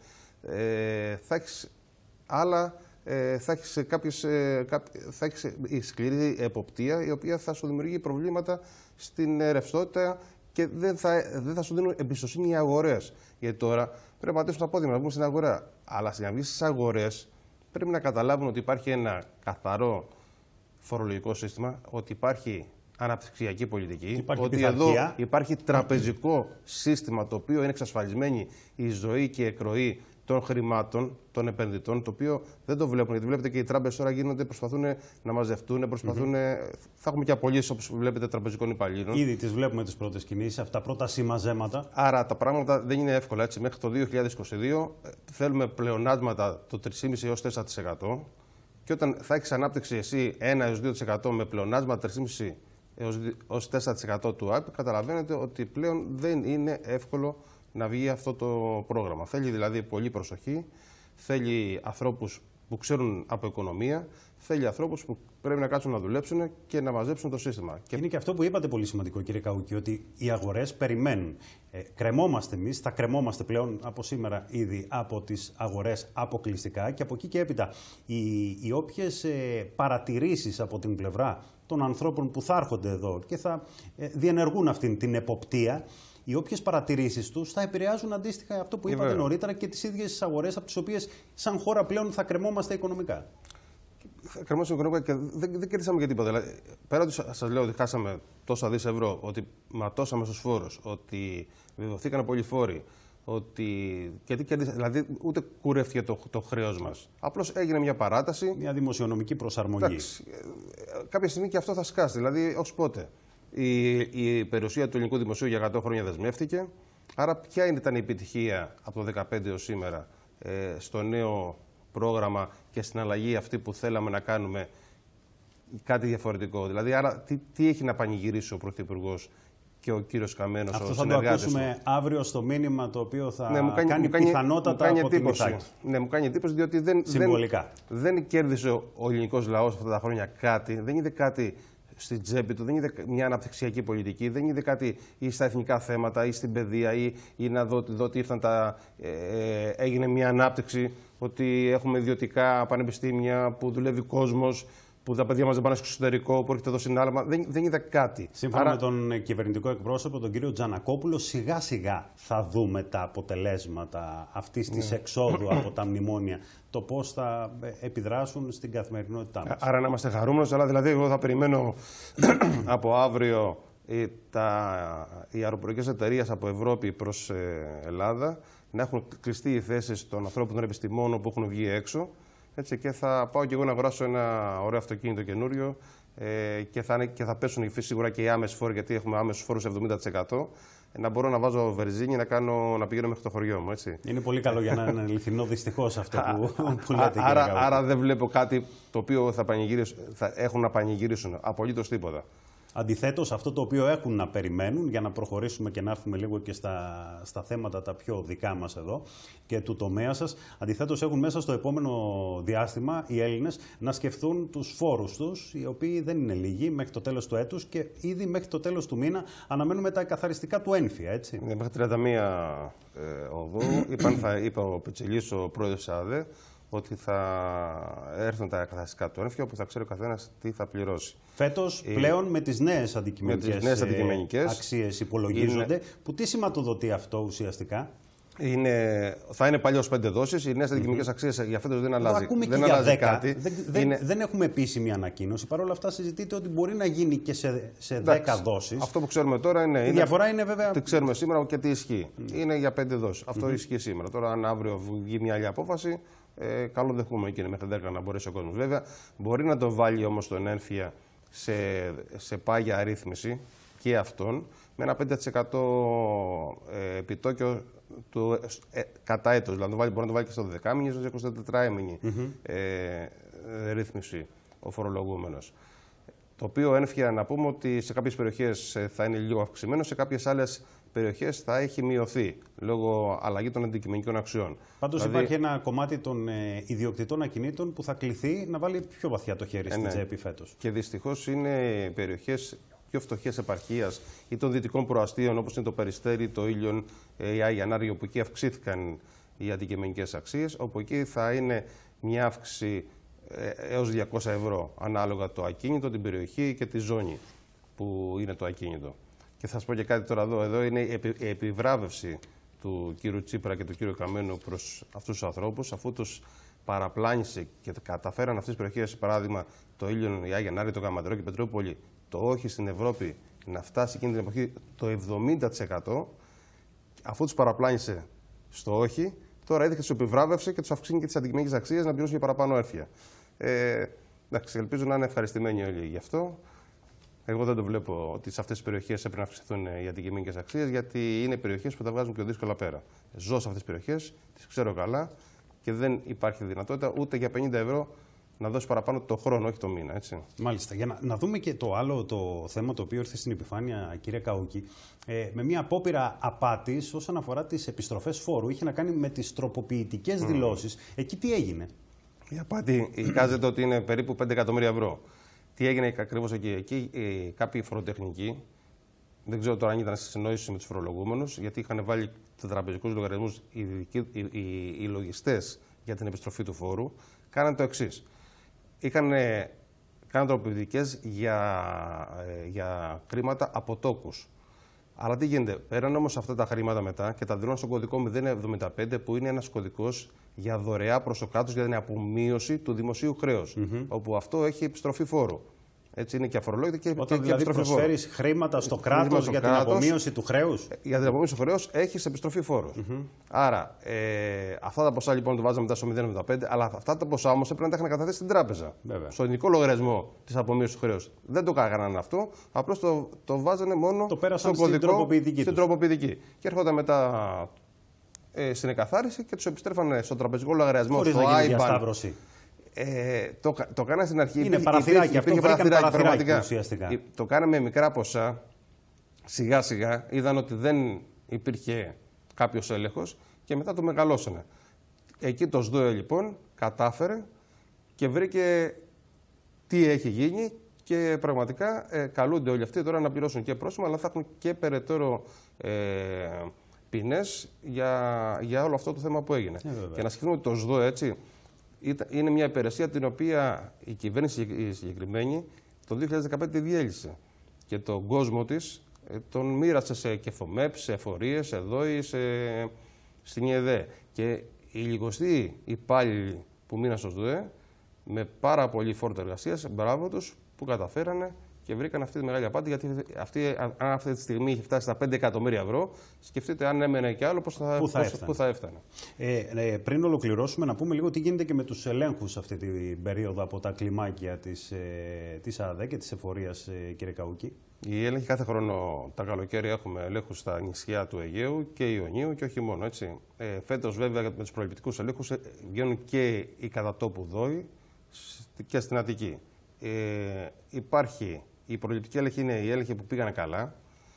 [SPEAKER 14] ε, θα έχεις άλλα. Ε, θα έχεις, κάποιες, ε, κάποιες, θα έχεις η σκληρή εποπτεία, η οποία θα σου δημιουργεί προβλήματα στην ε, ρευστότητα και δεν θα, δεν θα σου δίνουν εμπιστοσύνη οι αγορές. Γιατί τώρα πρέπει να πατήσουν τα πόδια να βγουν στην αγορά. Αλλά για να βγεις στις αγορές πρέπει να καταλάβουν ότι υπάρχει ένα καθαρό φορολογικό σύστημα, ότι υπάρχει αναπτυξιακή πολιτική,
[SPEAKER 1] υπάρχει
[SPEAKER 14] ότι
[SPEAKER 1] πειθαρχία.
[SPEAKER 14] Εδώ υπάρχει τραπεζικό σύστημα το οποίο είναι εξασφαλισμένη η ζωή και η εκροή των χρημάτων, των επενδυτών, το οποίο δεν το βλέπουν. Γιατί βλέπετε και οι τράπεζες τώρα γίνονται, προσπαθούν να μαζευτούν, προσπαθούν. Mm-hmm. Θα έχουμε και απολύσεις, όπως βλέπετε, τραπεζικών υπαλλήλων.
[SPEAKER 1] Ήδη τις βλέπουμε τις πρώτες κινήσεις, αυτά πρώτα συμμαζέματα.
[SPEAKER 14] Άρα τα πράγματα δεν είναι εύκολα. Έτσι. Μέχρι το δύο χιλιάδες είκοσι δύο θέλουμε πλεονάσματα το τρία κόμμα πέντε έως τέσσερα τοις εκατό. Και όταν θα έχεις ανάπτυξη εσύ ένα έως δύο τοις εκατό με πλεονάσματα τρία κόμμα πέντε έως τέσσερα τοις εκατό του ΑΕΠ, καταλαβαίνετε ότι πλέον δεν είναι εύκολο να βγει αυτό το πρόγραμμα. Θέλει δηλαδή πολύ προσοχή, θέλει ανθρώπους που ξέρουν από οικονομία, θέλει ανθρώπους που πρέπει να κάτσουν να δουλέψουν και να μαζέψουν το σύστημα.
[SPEAKER 1] Και είναι και αυτό που είπατε πολύ σημαντικό, κύριε Καούκη, ότι οι αγορές περιμένουν. Ε, κρεμόμαστε εμείς, θα κρεμόμαστε πλέον από σήμερα ήδη από τις αγορές αποκλειστικά και από εκεί και έπειτα οι, οι όποιες ε, παρατηρήσεις από την πλευρά των ανθρώπων που θα έρχονται εδώ και θα ε, διενεργούν αυτήν την εποπτεία, οι όποιες παρατηρήσεις τους θα επηρεάζουν αντίστοιχα αυτό που είπατε νωρίτερα και τις ίδιες τις αγορές από τις οποίες σαν χώρα πλέον θα κρεμόμαστε οικονομικά.
[SPEAKER 14] Θα κρεμόμαστε οικονομικά και δεν, δεν κερδίσαμε για τίποτα. Δηλαδή, πέρα ότι σας λέω ότι χάσαμε τόσα δις ευρώ, ότι ματώσαμε στους φόρους, ότι βεβαιωθήκαν πολλοί φόροι, ότι. Γιατί κερδίσαμε, δηλαδή ούτε κουρεύτηκε το, το χρέος μας. Απλώς έγινε μια παράταση.
[SPEAKER 1] Μια δημοσιονομική προσαρμογή.
[SPEAKER 14] Εντάξει, κάποια στιγμή και αυτό θα σκάσει. Δηλαδή, ως πότε. Η, η περιουσία του ελληνικού δημοσίου για εκατό χρόνια δεσμεύτηκε. Άρα, ποια ήταν η επιτυχία από το δύο χιλιάδες δεκαπέντε έως σήμερα ε, στο νέο πρόγραμμα και στην αλλαγή αυτή που θέλαμε να κάνουμε κάτι διαφορετικό. Δηλαδή, άρα, τι, τι έχει να πανηγυρίσει ο Πρωθυπουργός και ο κύριος Καμένος,
[SPEAKER 1] αυτό
[SPEAKER 14] ο
[SPEAKER 1] θα το ακούσουμε του. Αύριο στο μήνυμα το οποίο θα
[SPEAKER 14] ναι, μου κάνει,
[SPEAKER 1] κάνει,
[SPEAKER 14] μου κάνει
[SPEAKER 1] πιθανότατα
[SPEAKER 14] μου κάνει
[SPEAKER 1] από
[SPEAKER 14] εντύπωση.
[SPEAKER 1] τη Μητσάκη.
[SPEAKER 14] Ναι, μου κάνει εντύπωση διότι δεν, δεν, δεν κέρδισε ο ελληνικός λαός αυτά τα χρόνια κάτι, δεν είδε κάτι στην τσέπη του, δεν είδε μια αναπτυξιακή πολιτική, δεν είδε κάτι ή στα εθνικά θέματα ή στην παιδεία ή, ή να δω, δω ότι ήρθαν τα, ε, έγινε μια ανάπτυξη, ότι έχουμε ιδιωτικά πανεπιστήμια που δουλεύει κόσμος, που τα παιδιά μας δεν πάνε στο εξωτερικό, που έρχεται εδώ συνάλλαγμα. Δεν, δεν είδα κάτι.
[SPEAKER 1] Σύμφωνα Άρα... με τον κυβερνητικό εκπρόσωπο, τον κύριο Τζανακόπουλο, σιγά σιγά θα δούμε τα αποτελέσματα αυτής της εξόδου από τα μνημόνια. Το πώς θα επιδράσουν στην καθημερινότητά μας.
[SPEAKER 14] Άρα να είμαστε χαρούμενος, αλλά δηλαδή εγώ θα περιμένω από αύριο τα, οι αεροπορικές εταιρείες από Ευρώπη προς Ελλάδα να έχουν κλειστεί οι θέσεις των ανθρώπων των επιστημόνων που έχουν βγει έξω. Έτσι, και θα πάω και εγώ να αγοράσω ένα ωραίο αυτοκίνητο καινούριο ε, και, θα, και θα πέσουν σίγουρα και οι άμεσοι φόροι, γιατί έχουμε άμεσους φόρους εβδομήντα τοις εκατό. Να μπορώ να βάζω βενζίνη να, κάνω, να πηγαίνω μέχρι το χωριό μου. Έτσι.
[SPEAKER 1] Είναι πολύ καλό για να είναι αληθινό, δυστυχώς, αυτό που, που λέτε.
[SPEAKER 14] Άρα, άρα δεν βλέπω κάτι το οποίο θα, θα έχουν να πανηγυρίσουν. Απολύτως τίποτα.
[SPEAKER 1] Αντιθέτως, αυτό το οποίο έχουν να περιμένουν, για να προχωρήσουμε και να έρθουμε λίγο και στα, στα θέματα τα πιο δικά μας εδώ και του τομέα σας, αντιθέτως έχουν μέσα στο επόμενο διάστημα οι Έλληνες να σκεφτούν τους φόρους τους, οι οποίοι δεν είναι λίγοι, μέχρι το τέλος του έτους, και ήδη μέχρι το τέλος του μήνα αναμένουμε τα καθαριστικά του έμφυα, έτσι.
[SPEAKER 14] Ναι, μέχρι τριάντα μία ε, οδού, είπαν, θα, είπε ο Πιτσιλής, ο πρόεδρος της ΑΔΕ, ότι θα έρθουν τα καθαριστικά του έμφυα, όπου θα ξέρει ο καθένας τι θα πληρώσει.
[SPEAKER 1] Φέτος
[SPEAKER 14] η...
[SPEAKER 1] πλέον με τις νέες αντικειμενικές,
[SPEAKER 14] αντικειμενικές
[SPEAKER 1] αξίες υπολογίζονται, είναι... που τι σηματοδοτεί αυτό ουσιαστικά?
[SPEAKER 14] Είναι, θα είναι παλιώς πέντε δόσεις. Οι νέες αντικειμενικές mm-hmm. αξίες για φέτος δεν αλλάζει, δεν
[SPEAKER 1] αλλάζει
[SPEAKER 14] δέκα. Κάτι.
[SPEAKER 1] Δεν, δεν, είναι... δεν έχουμε επίσημη ανακοίνωση. Παρ' όλα αυτά συζητείτε ότι μπορεί να γίνει και σε, σε δέκα δόσεις.
[SPEAKER 14] Αυτό που ξέρουμε τώρα είναι...
[SPEAKER 1] Η διαφορά είναι βέβαια...
[SPEAKER 14] Τι ξέρουμε σήμερα και τι ισχύει. Mm. Είναι για πέντε δόσεις. Αυτό mm-hmm. ισχύει σήμερα. Τώρα αν αύριο βγει μια άλλη απόφαση, ε, καλό δεχούμε και είναι μέχρι δέκα να μπορέσει ο κόσμος. Βέβαια, μπορεί να το βάλει όμως τον έμφυα σε, σε πάγια αρρύθμιση και αυτόν, με ένα πέντε τοις εκατό ε, επιτόκιο του, ε, κατά έτος. Δηλαδή μπορεί να το βάλει και στο δεκάμηνο, στο εικοσιτετράημηνο mm-hmm. ε, ρύθμιση ο φορολογούμενος. Το οποίο έμφυα να πούμε ότι σε κάποιες περιοχές θα είναι λίγο αυξημένο, σε κάποιες άλλες περιοχές θα έχει μειωθεί λόγω αλλαγή των αντικειμενικών αξιών.
[SPEAKER 1] Πάντως δηλαδή... υπάρχει ένα κομμάτι των ε, ιδιοκτητών ακινήτων που θα κληθεί να βάλει πιο βαθιά το χέρι ε, στην ναι. τσέπη φέτος.
[SPEAKER 14] Και δυστυχώς είναι περιοχές πιο φτωχές επαρχίας ή των δυτικών προαστίων, όπως είναι το Περιστέρι, το Ήλιον, η Άγια Ανάρη, όπου εκεί αυξήθηκαν οι αντικειμενικές αξίες, όπου εκεί θα είναι μια αύξηση έως διακόσια ευρώ ανάλογα το ακίνητο, την περιοχή και τη ζώνη που είναι το ακίνητο. Και θα σας πω και κάτι τώρα εδώ. Εδώ είναι η επιβράβευση του κύριου Τσίπρα και του κύριου Καμένου προς αυτούς τους ανθρώπους, αφού τους παραπλάνησε και καταφέραν αυτές τις περιοχές, παράδειγμα το Ήλιον, η Άγια Ανάρη, το Καματερό και η Πετρούπολη, το όχι στην Ευρώπη να φτάσει εκείνη την εποχή το εβδομήντα τοις εκατό, αφού τους παραπλάνησε στο όχι, τώρα έδειξε τους επιβράβευσε και τους αυξήνει και τις αντικειμενικές αξίες να πληρώσουν και παραπάνω έμφυα. Ε, εντάξει, ελπίζω να είναι ευχαριστημένοι όλοι γι' αυτό. Εγώ δεν το βλέπω ότι σε αυτές τις περιοχές έπρεπε να αυξηθούν οι αντικειμενικές αξίες, γιατί είναι περιοχές που τα βγάζουν πιο δύσκολα πέρα. Ζω σε αυτές τις περιοχές, τις ξέρω καλά και δεν υπάρχει δυνατότητα ούτε για πενήντα ευρώ να δώσει παραπάνω το χρόνο, όχι το μήνα. Έτσι.
[SPEAKER 1] Μάλιστα. Για να, να δούμε και το άλλο το θέμα το οποίο ήρθε στην επιφάνεια, κύριε Καούκη, ε, με μια απόπειρα απάτης όσον αφορά τις επιστροφές φόρου. Είχε να κάνει με τις τροποποιητικές mm. δηλώσεις. Εκεί τι έγινε?
[SPEAKER 14] Η απάτη εικάζεται ότι είναι περίπου πέντε εκατομμύρια ευρώ. Τι έγινε ακριβώς εκεί? Εκεί ε, κάποιοι φοροτεχνικοί, δεν ξέρω τώρα αν ήταν σε συνεννόηση με τους φορολογούμενους, γιατί είχαν βάλει τους τραπεζικούς λογαριασμούς οι, οι, οι, οι λογιστές για την επιστροφή του φόρου, κάναν το εξής. Είχαν κάνει τροποποιητικές για, ε, για χρήματα από τόκους. Αλλά τι γίνεται, πέραν όμως αυτά τα χρήματα μετά και τα δηλώνουν στον κωδικό μηδέν εβδομήντα πέντε, που είναι ένας κωδικός για δωρεά προς το κράτος για την απομείωση του δημοσίου χρέους. Mm-hmm. Όπου αυτό έχει επιστροφή φόρου. Έτσι είναι και αφορολόγητο και,
[SPEAKER 1] Όταν
[SPEAKER 14] και,
[SPEAKER 1] δηλαδή
[SPEAKER 14] και επιστροφή
[SPEAKER 1] προσφέρεις φόρου. Χρήματα στο κράτος για την κράτος, απομείωση του χρέους.
[SPEAKER 14] Για την απομείωση του χρέους έχεις επιστροφή φόρου. Mm-hmm. Άρα, ε, αυτά τα ποσά λοιπόν το βάζαμε μετά στο μηδέν εβδομήντα πέντε, αλλά αυτά τα ποσά όμως έπρεπε να τα είχαν καταθέσει στην τράπεζα. Βέβαια. Στο ελληνικό λογαριασμό της απομείωσης του χρέους. Δεν το κάνανε αυτό, απλώς το, το βάζανε μόνο
[SPEAKER 1] το
[SPEAKER 14] στον κωδικό, τροποποιητική στην τροποποιητική. Και έρχονταν μετά ε, στην εκαθάριση και τους επιστρέφανε στο τραπεζικό λογαριασμό, στο άιμπαν. Ε, το, το κάναμε στην αρχή.
[SPEAKER 1] Είναι παραθυράκι, αυτό βρήκαν παραθυράκι ουσιαστικά.
[SPEAKER 14] Το κάναμε με μικρά ποσά, σιγά σιγά, είδαν ότι δεν υπήρχε κάποιος έλεγχος και μετά το μεγαλώσανε. Εκεί το ΣΔΟΕ λοιπόν κατάφερε και βρήκε τι έχει γίνει και πραγματικά ε, καλούνται όλοι αυτοί τώρα να πληρώσουν και πρόστιμα, αλλά θα έχουν και περαιτέρω ε, ποινές για, για όλο αυτό το θέμα που έγινε. Ε, και να σκεφτούμε ότι το ΣΔΟΕ, έτσι, είναι μια υπηρεσία την οποία η κυβέρνηση η συγκεκριμένη το δύο χιλιάδες δεκαπέντε διέλυσε και τον κόσμο της τον μοίρασε σε κεφομέπ, σε εφορίες, σε ΔΟΗ, σε... στην ΙΕΔΕ. Και οι λιγοστοί υπάλληλοι που μείναν στο ΣΔΟΕ με πάρα πολύ φόρτο εργασίας, μπράβο τους που καταφέρανε Και βρήκαν αυτή τη μεγάλη απάτη, γιατί αυτή, αν αυτή τη στιγμή έχει φτάσει στα πέντε εκατομμύρια ευρώ, σκεφτείτε αν έμενε και άλλο, πώς θα,
[SPEAKER 1] πού θα
[SPEAKER 14] πώς,
[SPEAKER 1] έφτανε.
[SPEAKER 14] Πού θα έφτανε.
[SPEAKER 1] Ε, ε, πριν ολοκληρώσουμε, να πούμε λίγο τι γίνεται και με τους ελέγχους αυτή την περίοδο από τα κλιμάκια της, ε, της ΑΔΕ και της εφορίας, ε, κύριε Καούκη.
[SPEAKER 14] Οι έλεγχοι κάθε χρόνο τα καλοκαίρια έχουμε ελέγχους στα νησιά του Αιγαίου και Ιωνίου και όχι μόνο. Έτσι. Ε, φέτος, βέβαια, με τους προληπτικούς ελέγχους ε, βγαίνουν και οι κατατόπου δόοι και στην Αττική. Ε, υπάρχει. Η προληπτική έλεγχη είναι οι έλεγχοι που πήγαν καλά,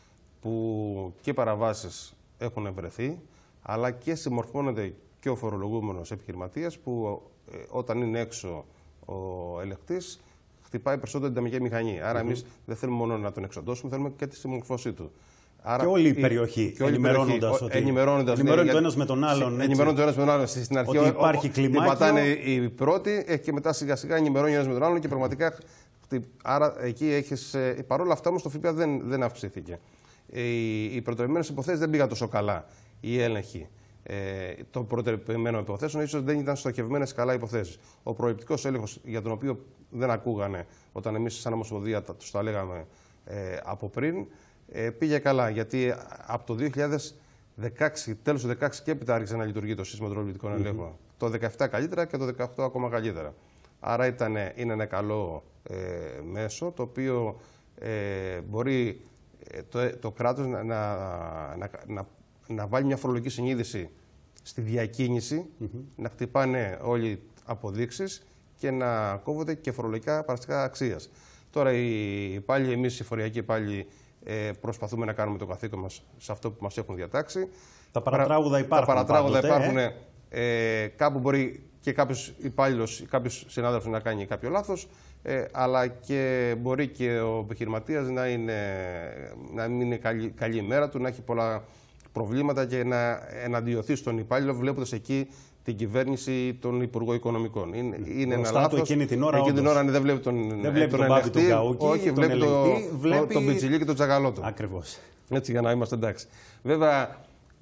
[SPEAKER 14] που και παραβάσεις έχουν βρεθεί, αλλά και συμμορφώνεται και ο φορολογούμενος επιχειρηματίας που ε, όταν είναι έξω ο ελεγκτής χτυπάει περισσότερο την ταμική μηχανή. Άρα, mm-hmm. εμείς δεν θέλουμε μόνο να τον εξοντώσουμε, θέλουμε και τη συμμορφώσή του. Άρα,
[SPEAKER 1] και όλη η περιοχή, ενημερώνοντας ότι
[SPEAKER 14] ενημερώνοντας,
[SPEAKER 1] ενημερώνει
[SPEAKER 14] ναι,
[SPEAKER 1] το ένας με τον άλλον.
[SPEAKER 14] Ενημερώνει το ένας με τον άλλον. Στην αρχή
[SPEAKER 1] ότι υπάρχει κλιμάκιο.
[SPEAKER 14] Πατάνε οι πρώτοι και μετά σιγά σιγά ενημερώνει ο ένας με τον άλλον και πραγματικά. Άρα εκεί έχεις. Παρόλα αυτά όμως το ΦΠΑ δεν, δεν αυξήθηκε. Οι, οι πρωτοεμμένες υποθέσεις δεν πήγαν τόσο καλά. Οι έλεγχοι ε, των πρωτοεμμένων υποθέσεων ίσως δεν ήταν στοχευμένες καλά υποθέσεις. Ο προληπτικός έλεγχος, για τον οποίο δεν ακούγανε όταν εμείς σαν Ομοσπονδία τους τα λέγαμε ε, από πριν, ε, πήγε καλά. Γιατί από το δύο χιλιάδες δεκαέξι, τέλος του δύο χιλιάδες δεκαέξι και έπειτα άρχισε να λειτουργεί το σύστημα των προληπτικών ελέγχων. Mm-hmm. Το δύο χιλιάδες δεκαεπτά καλύτερα και το δύο χιλιάδες δεκαοκτώ ακόμα καλύτερα. Άρα ήτανε, είναι ένα καλό ε, μέσο, το οποίο ε, μπορεί ε, το, το κράτος να, να, να, να, να βάλει μια φορολογική συνείδηση στη διακίνηση, mm-hmm. να χτυπάνε όλοι αποδείξεις και να κόβονται και φορολογικά παραστικά αξίας. Τώρα οι υπάλληλοι, εμείς οι φοριακοί υπάλληλοι, ε, προσπαθούμε να κάνουμε το καθήκον μας σε αυτό που μας έχουν διατάξει.
[SPEAKER 1] Τα παρατράγουδα υπάρχουν.
[SPEAKER 14] Τα παρατράγουδα
[SPEAKER 1] πάντοτε,
[SPEAKER 14] υπάρχουν.
[SPEAKER 1] Ε?
[SPEAKER 14] Ε, κάπου μπορεί και κάποιος υπάλληλος, κάποιος συνάδελφος να κάνει κάποιο λάθος, ε, αλλά και μπορεί και ο επιχειρηματίας να, είναι, να μην είναι καλή, καλή ημέρα του, να έχει πολλά προβλήματα και να εναντιωθεί στον υπάλληλο, βλέποντας εκεί την κυβέρνηση των Υπουργών Οικονομικών. Είναι, είναι ένα λάθος.
[SPEAKER 1] Εκείνη την ώρα,
[SPEAKER 14] εκείνη την ώρα δεν βλέπει τον,
[SPEAKER 1] δεν βλέπει
[SPEAKER 14] τον,
[SPEAKER 1] τον
[SPEAKER 14] ελεγχτή,
[SPEAKER 1] τον Καούκη,
[SPEAKER 14] όχι,
[SPEAKER 1] τον
[SPEAKER 14] βλέπει
[SPEAKER 1] ελεγχτή,
[SPEAKER 14] το,
[SPEAKER 1] βλέπει...
[SPEAKER 14] τον Πιτσιλί και τον Τζαγαλώτο.
[SPEAKER 1] Ακριβώς.
[SPEAKER 14] Έτσι, για να είμαστε εντάξει. Βέβαια,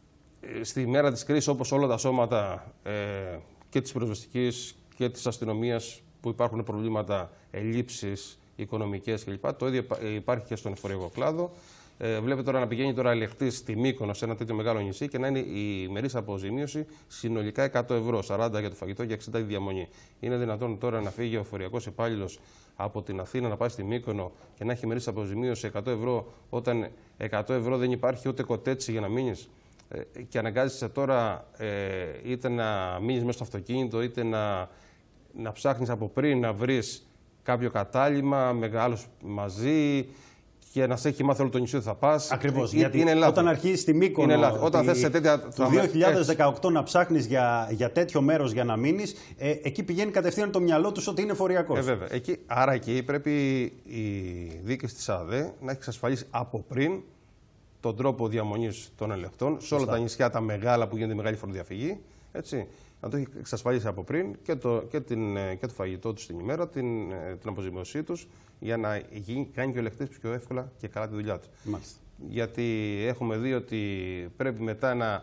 [SPEAKER 14] στη μέρα της κρίσης, όπως όλα τα σώματα ε, και της πυροσβεστικής και της αστυνομίας που υπάρχουν προβλήματα, ελλείψεις οικονομικές κλπ. Το ίδιο υπάρχει και στον εφοριακό κλάδο. Ε, βλέπετε τώρα να πηγαίνει τώρα ελεγχτής στη Μύκονο, σε ένα τέτοιο μεγάλο νησί, και να είναι η ημερής αποζημίωση συνολικά εκατό ευρώ, σαράντα για το φαγητό και εξήντα για τη διαμονή. Είναι δυνατόν τώρα να φύγει ο εφοριακός υπάλληλος από την Αθήνα να πάει στη Μύκονο και να έχει ημερής αποζημίωση εκατό ευρώ, όταν εκατό ευρώ δεν υπάρχει ούτε κοτέτσι για να μείνεις? Και αναγκάζεσαι τώρα ε, είτε να μείνεις μέσα στο αυτοκίνητο, είτε να, να ψάχνεις από πριν να βρεις κάποιο κατάλημα με άλλους μαζί και να σε έχει μάθει όλο το νησί ότι θα πας.
[SPEAKER 1] Ακριβώς,
[SPEAKER 14] ε,
[SPEAKER 1] γιατί
[SPEAKER 14] είναι
[SPEAKER 1] όταν αρχίσεις στη Μύκονο
[SPEAKER 14] είναι όταν θες σε τέτοια...
[SPEAKER 1] το δύο χιλιάδες δεκαοκτώ να ψάχνεις για, για τέτοιο μέρος για να μείνεις, ε, εκεί πηγαίνει κατευθείαν το μυαλό τους ότι είναι φοριακός.
[SPEAKER 14] Ε, βέβαια. Εκεί, άρα εκεί πρέπει η δίκηση της ΑΔΕ να έχει εξασφαλίσει από πριν τον τρόπο διαμονής των ελεγχτών σε όλα τα νησιά τα μεγάλα που γίνεται μεγάλη φοροδιαφυγή. Έτσι, να το έχει εξασφαλίσει από πριν και το, και την, και το φαγητό τους την ημέρα, την, την αποζημίωσή τους, για να γίνει, κάνει και ο ελεγχτής πιο εύκολα και καλά τη δουλειά του.
[SPEAKER 1] Μάλιστα.
[SPEAKER 14] Γιατί έχουμε δει ότι πρέπει μετά να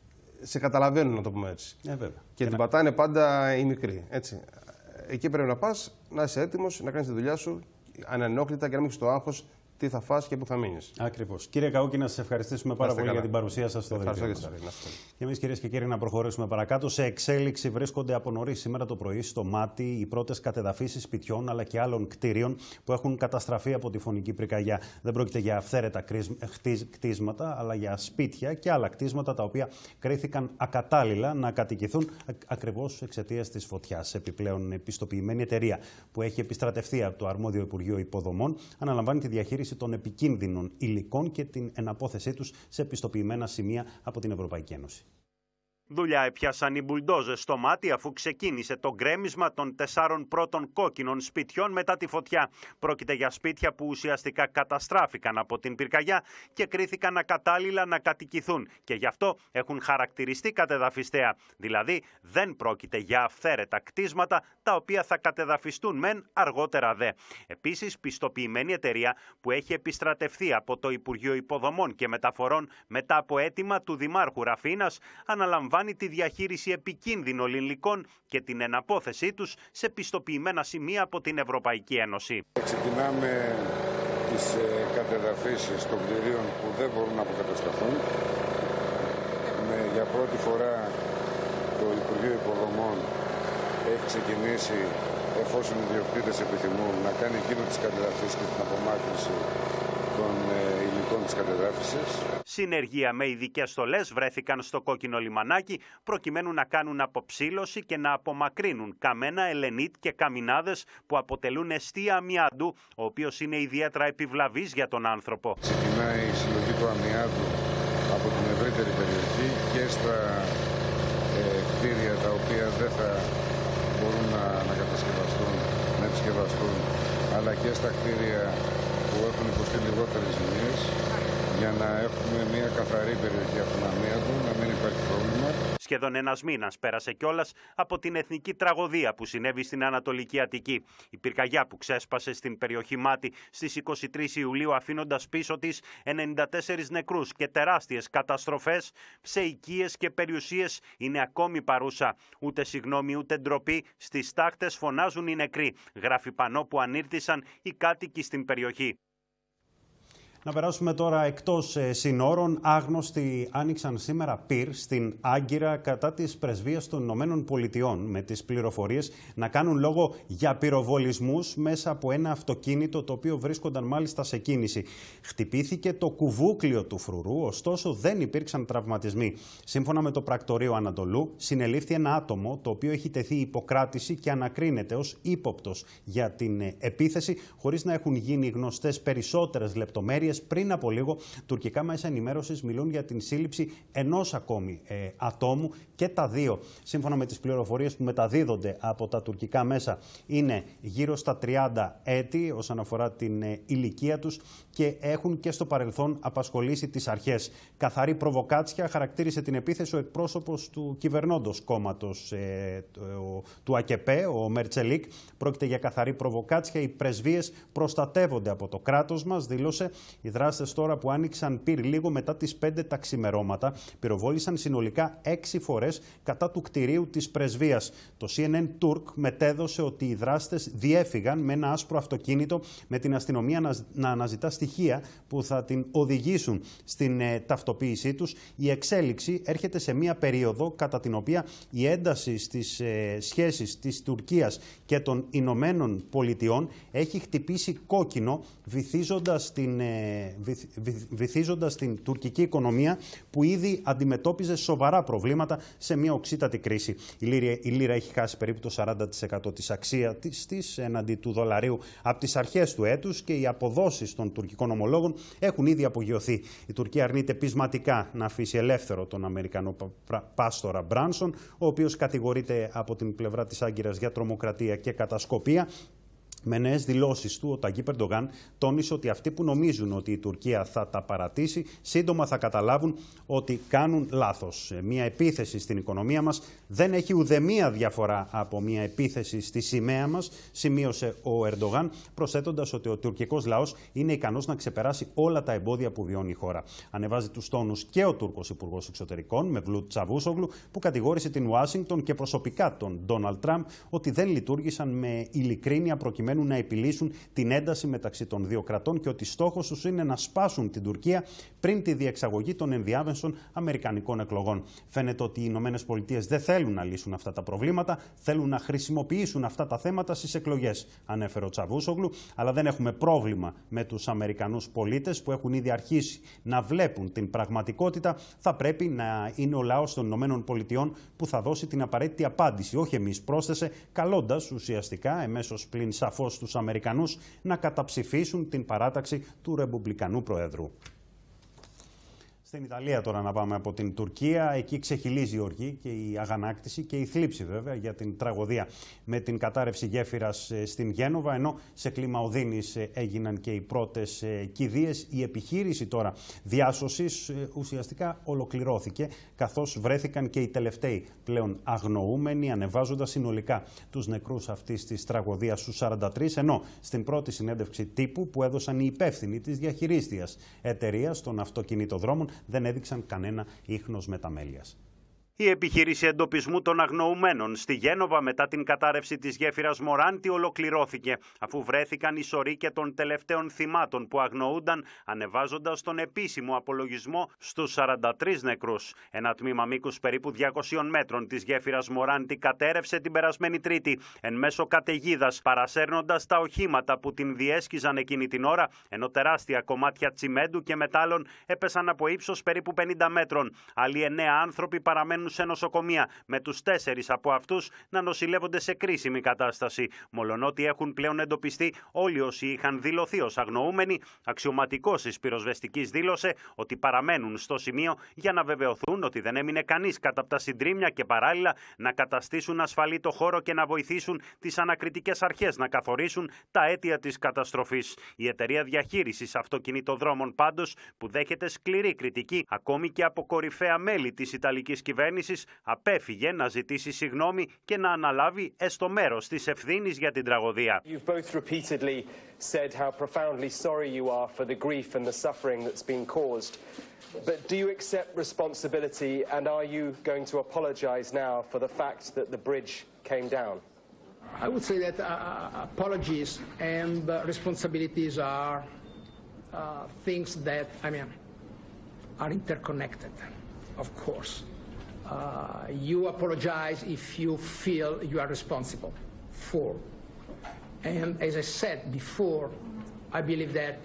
[SPEAKER 14] σε καταλαβαίνουν, να το πούμε έτσι.
[SPEAKER 1] Ε, βέβαια.
[SPEAKER 14] Και,
[SPEAKER 1] και
[SPEAKER 14] την
[SPEAKER 1] να...
[SPEAKER 14] πατάνε πάντα οι μικροί. Έτσι. Εκεί πρέπει να πας, να είσαι έτοιμος, να κάνεις τη δουλειά σου ανενόχλητα και να μην έχεις το άγχος τι θα φας και πού θα μείνεις.
[SPEAKER 1] Ακριβώς. Κύριε Καούκη, να σας ευχαριστήσουμε πάρα πολύ για την παρουσία σας στο δελτίο μας. Και εμείς, κυρίες και κύριοι, να προχωρήσουμε παρακάτω. Σε εξέλιξη βρίσκονται από νωρίς σήμερα το πρωί στο Μάτι οι πρώτες κατεδαφίσεις σπιτιών αλλά και άλλων κτίριων που έχουν καταστραφεί από τη φωνική πυρκαγιά. Δεν πρόκειται για αυθαίρετα κτίσματα, αλλά για σπίτια και άλλα κτίσματα τα οποία κρίθηκαν ακατάλληλα να κατοικηθούν ακριβώς εξαιτίας της φωτιάς. Επιπλέον, επιστοποιημένη εταιρεία που έχει επιστρατευτεί από το αρμόδιο Υπουργείο Υποδομών αναλαμβάνει τη διαχείριση των επικίνδυνων υλικών και την εναπόθεσή τους σε επιστοποιημένα σημεία από την Ευρωπαϊκή Ένωση.
[SPEAKER 15] Δουλειά έπιασαν οι μπουλντόζες στο Μάτι αφού ξεκίνησε το γκρέμισμα των τεσσάρων πρώτων κόκκινων σπιτιών μετά τη φωτιά. Πρόκειται για σπίτια που ουσιαστικά καταστράφηκαν από την πυρκαγιά και κρίθηκαν ακατάλληλα να κατοικηθούν και γι' αυτό έχουν χαρακτηριστεί κατεδαφιστέα. Δηλαδή δεν πρόκειται για αυθαίρετα κτίσματα τα οποία θα κατεδαφιστούν μεν, αργότερα δε. Επίσης, πιστοποιημένη εταιρεία που έχει επιστρατευθεί από το Υπουργείο Υποδομών και Μεταφορών μετά από αίτημα του Δημάρχου Ραφίνας αναλαμβάνει τη διαχείριση επικίνδυνων υλικών και την εναπόθεσή τους σε πιστοποιημένα σημεία από την Ευρωπαϊκή Ένωση.
[SPEAKER 16] Ξεκινάμε
[SPEAKER 4] τις ε, κατεδαφίσεις των κτηρίων που δεν μπορούν να αποκατασταθούν. Με, για πρώτη φορά το Υπουργείο Υποδομών έχει ξεκινήσει, εφόσον οι ιδιοκτήτες επιθυμούν, να κάνει εκείνο τις κατεδαφίσεις και την απομάκρυνση των ε, υλικών της κατεδάφισης.
[SPEAKER 15] Συνεργεία με ειδικές στολές βρέθηκαν στο κόκκινο λιμανάκι προκειμένου να κάνουν αποψήλωση και να απομακρύνουν καμένα, ελενίτ και καμινάδες που αποτελούν αιστεία αμοιάντου, ο οποίος είναι ιδιαίτερα επιβλαβής για τον άνθρωπο.
[SPEAKER 4] Ξεκινάει η συλλογή του αμοιάντου από την ευρύτερη περιοχή και στα ε, κτίρια τα οποία δεν θα μπορούν να, να κατασκευαστούν, να επισκευαστούν, αλλά και στα κτίρια που έχουν υποστεί λιγότερες ζημίες, για να έχουμε μια καθαρή περιοχή από τον αμοιάντο, να μην υπάρχει πρόβλημα.
[SPEAKER 15] Σχεδόν ένας μήνας πέρασε κιόλας από την εθνική τραγωδία που συνέβη στην Ανατολική Αττική. Η πυρκαγιά που ξέσπασε στην περιοχή Μάτη στις είκοσι τρεις Ιουλίου, αφήνοντας πίσω της ενενήντα τέσσερις νεκρούς και τεράστιες καταστροφές σε οικίες και περιουσίες, είναι ακόμη παρούσα. Ούτε συγγνώμη ούτε ντροπή, στις τάχτες φωνάζουν οι νεκροί, γράφει πανό που ανήρτησαν οι κάτοικοι στην περιοχή.
[SPEAKER 1] Να περάσουμε τώρα εκτός ε, συνόρων. Άγνωστοι άνοιξαν σήμερα πυρ στην Άγκυρα κατά της πρεσβείας των Ηνωμένων Πολιτειών, με τις πληροφορίες να κάνουν λόγο για πυροβολισμούς μέσα από ένα αυτοκίνητο το οποίο βρίσκονταν μάλιστα σε κίνηση. Χτυπήθηκε το κουβούκλιο του φρουρού, ωστόσο δεν υπήρξαν τραυματισμοί. Σύμφωνα με το πρακτορείο Ανατολού, συνελήφθη ένα άτομο το οποίο έχει τεθεί υποκράτηση και ανακρίνεται ως ύποπτος για την ε, επίθεση, χωρίς να έχουν γίνει γνωστές περισσότερες λεπτομέρειες. Πριν από λίγο, τουρκικά μέσα ενημέρωσης μιλούν για την σύλληψη ενός ακόμη ε, ατόμου, και τα δύο, σύμφωνα με τις πληροφορίες που μεταδίδονται από τα τουρκικά μέσα, είναι γύρω στα τριάντα έτη όσον αφορά την ε, ηλικία τους και έχουν και στο παρελθόν απασχολήσει τις αρχές. Καθαρή προβοκάτσια χαρακτήρισε την επίθεση ο εκπρόσωπος του κυβερνώντος κόμματος ε, το, του ΑΚΕΠΕ, ο Μέρτσελικ. Πρόκειται για καθαρή προβοκάτσια. Οι πρεσβείες προστατεύονται από το κράτος μας, δήλωσε. Οι δράστες τώρα που άνοιξαν πυρ λίγο μετά τις πέντε τα ξημερώματα πυροβόλησαν συνολικά έξι φορές κατά του κτηρίου της πρεσβείας. Το σι εν εν Turk μετέδωσε ότι οι δράστες διέφυγαν με ένα άσπρο αυτοκίνητο, με την αστυνομία να, να αναζητά στοιχεία που θα την οδηγήσουν στην ε, ταυτοποίησή τους. Η εξέλιξη έρχεται σε μία περίοδο κατά την οποία η ένταση στις ε, σχέσεις της Τουρκίας και των Ηνωμένων Πολιτειών έχει χτυπήσει κόκκινο, βυθίζοντας την ε, βυθίζοντας την τουρκική οικονομία που ήδη αντιμετώπιζε σοβαρά προβλήματα σε μια οξύτατη κρίση. Η λίρα, η λίρα έχει χάσει περίπου το σαράντα τοις εκατό της αξίας της, της εναντί του δολαρίου από τις αρχές του έτους και οι αποδόσεις των τουρκικών ομολόγων έχουν ήδη απογειωθεί. Η Τουρκία αρνείται πεισματικά να αφήσει ελεύθερο τον Αμερικανό πάστορα Μπράνσον, ο οποίος κατηγορείται από την πλευρά της Άγκυρας για τρομοκρατία και κατασκοπία. Με νέες δηλώσεις του, ο Ταγίπ Ερντογάν τόνισε ότι αυτοί που νομίζουν ότι η Τουρκία θα τα παρατήσει, σύντομα θα καταλάβουν ότι κάνουν λάθος. Μια επίθεση στην οικονομία μας δεν έχει ουδέμια διαφορά από μια επίθεση στη σημαία μας, σημείωσε ο Ερντογάν, προσθέτοντας ότι ο τουρκικός λαός είναι ικανός να ξεπεράσει όλα τα εμπόδια που βιώνει η χώρα. Ανεβάζει τους τόνους και ο Τούρκος Υπουργός Εξωτερικών, Μεβλούτ Τσαβούσογλου, που κατηγόρησε την Ουάσιγκτον και προσωπικά τον Ντόναλντ Τραμπ ότι δεν λειτουργήσαν με ειλικρίνεια προκειμένου να επιλύσουν την ένταση μεταξύ των δύο κρατών και ότι στόχος τους είναι να σπάσουν την Τουρκία πριν τη διεξαγωγή των ενδιάμεσων αμερικανικών εκλογών. Φαίνεται ότι οι Ηνωμένες Πολιτείες δεν θέλουν να λύσουν αυτά τα προβλήματα, θέλουν να χρησιμοποιήσουν αυτά τα θέματα στις εκλογές, ανέφερε ο Τσαβούσογλου, αλλά δεν έχουμε πρόβλημα με τους Αμερικανούς πολίτες που έχουν ήδη αρχίσει να βλέπουν την πραγματικότητα. Θα πρέπει να είναι ο λαός των Ηνωμένων Πολιτειών που θα δώσει την απαραίτητη απάντηση, όχι εμείς, πρόσθεσε, καλώντας ουσιαστικά εμέσως πλην σαφώς τους Αμερικανούς να καταψηφίσουν την παράταξη του Ρεπουμπλικανού Προέδρου. Στην Ιταλία τώρα να πάμε από την Τουρκία. Εκεί ξεχυλίζει η οργή και η αγανάκτηση και η θλίψη βέβαια για την τραγωδία με την κατάρρευση γέφυρας στην Γένοβα, ενώ σε κλίμα οδύνης έγιναν και οι πρώτες κηδείες. Η επιχείρηση τώρα διάσωσης ουσιαστικά ολοκληρώθηκε, καθώς βρέθηκαν και οι τελευταίοι πλέον αγνοούμενοι, ανεβάζοντας συνολικά τους νεκρούς αυτής της τραγωδίας στους σαράντα τρεις, ενώ στην πρώτη συνέντευξη τύπου που έδωσαν οι υπεύθυνοι της διαχειρίστριας εταιρείας των αυτοκινητοδρόμων δεν έδειξαν κανένα ίχνος μεταμέλειας.
[SPEAKER 15] Η επιχείρηση εντοπισμού των αγνοουμένων στη Γένοβα μετά την κατάρρευση της γέφυρας Μοράντι ολοκληρώθηκε, αφού βρέθηκαν οι σωροί και των τελευταίων θυμάτων που αγνοούνταν, ανεβάζοντας τον επίσημο απολογισμό στους σαράντα τρεις νεκρούς. Ένα τμήμα μήκους περίπου διακοσίων μέτρων της γέφυρας Μοράντι κατέρευσε την περασμένη Τρίτη, εν μέσω καταιγίδας, παρασέρνοντας τα οχήματα που την διέσχιζαν εκείνη την ώρα, ενώ τεράστια κομμάτια τσιμέντου και μετάλλων έπεσαν από ύψος περίπου πενήντα μέτρων. Άλλοι εννέα άνθρωποι παραμένουν σε νοσοκομεία, με τους τέσσερις από αυτούς να νοσηλεύονται σε κρίσιμη κατάσταση. Μολονότι έχουν πλέον εντοπιστεί όλοι όσοι είχαν δηλωθεί ως αγνοούμενοι, αξιωματικός της πυροσβεστικής δήλωσε ότι παραμένουν στο σημείο για να βεβαιωθούν ότι δεν έμεινε κανείς κατά από τα συντρίμμια και παράλληλα να καταστήσουν ασφαλή το χώρο και να βοηθήσουν τις ανακριτικές αρχές να καθορίσουν τα αίτια της καταστροφής. Η εταιρεία διαχείρισης αυτοκινητοδρόμων πάντως, που δέχεται σκληρή κριτική ακόμη και από κορυφαία μέλη της Ιταλικής κυβέρνησης, απέφυγε να ζητήσει συγγνώμη και να αναλάβει έστω μέρος της ευθύνης για την τραγωδία.
[SPEAKER 16] You've both repeatedly said how profoundly sorry you are for the grief and the suffering that's been caused. But do you accept responsibility, and are you going to apologize now for the fact that the bridge came down?
[SPEAKER 17] I would say that uh, apologies and uh, responsibilities are uh, things that, I mean, are interconnected, of course. Uh, you apologize if you feel you are responsible for. And as I said before, I believe that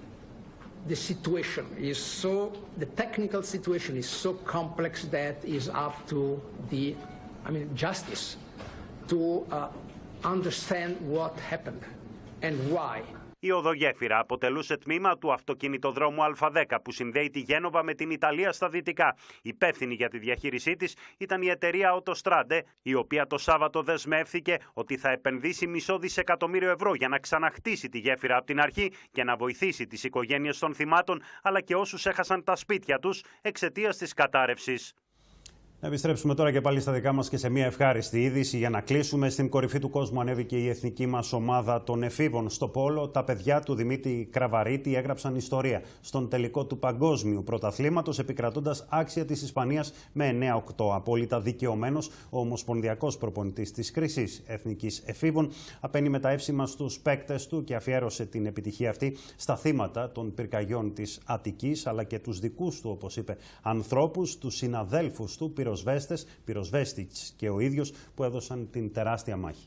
[SPEAKER 17] the situation is so, the technical situation is so complex that is up to the, I mean, justice to uh, understand what happened and why.
[SPEAKER 15] Η οδογέφυρα αποτελούσε τμήμα του αυτοκινητοδρόμου Α δέκα που συνδέει τη Γένοβα με την Ιταλία στα δυτικά. Υπεύθυνη για τη διαχείρισή της ήταν η εταιρεία Autostrade, η οποία το Σάββατο δεσμεύθηκε ότι θα επενδύσει μισό δισεκατομμύριο ευρώ για να ξαναχτίσει τη γέφυρα από την αρχή και να βοηθήσει τις οικογένειες των θυμάτων αλλά και όσους έχασαν τα σπίτια τους εξαιτίας της κατάρρευσης.
[SPEAKER 1] Να επιστρέψουμε τώρα και πάλι στα δικά μας και σε μια ευχάριστη είδηση για να κλείσουμε. Στην κορυφή του κόσμου ανέβηκε η εθνική μας ομάδα των εφήβων στο πόλο. Τα παιδιά του Δημήτρη Κραβαρίτη έγραψαν ιστορία στον τελικό του παγκόσμιου πρωταθλήματος, επικρατώντας άξια της Ισπανίας με εννέα οκτώ. Απόλυτα δικαιωμένος, ο ομοσπονδιακός προπονητής της Χρυσής Εθνικής Εφήβων απένει με τα εύσημα στους παίκτες του και αφιέρωσε την επιτυχία αυτή στα θύματα των πυρκαγιών της Αττικής, αλλά και τους δικούς του, όπως είπε, ανθρώπους, τους συναδέλφους του, πυροσβέστες, πυροσβέστης και ο ίδιος, που έδωσαν την τεράστια μάχη.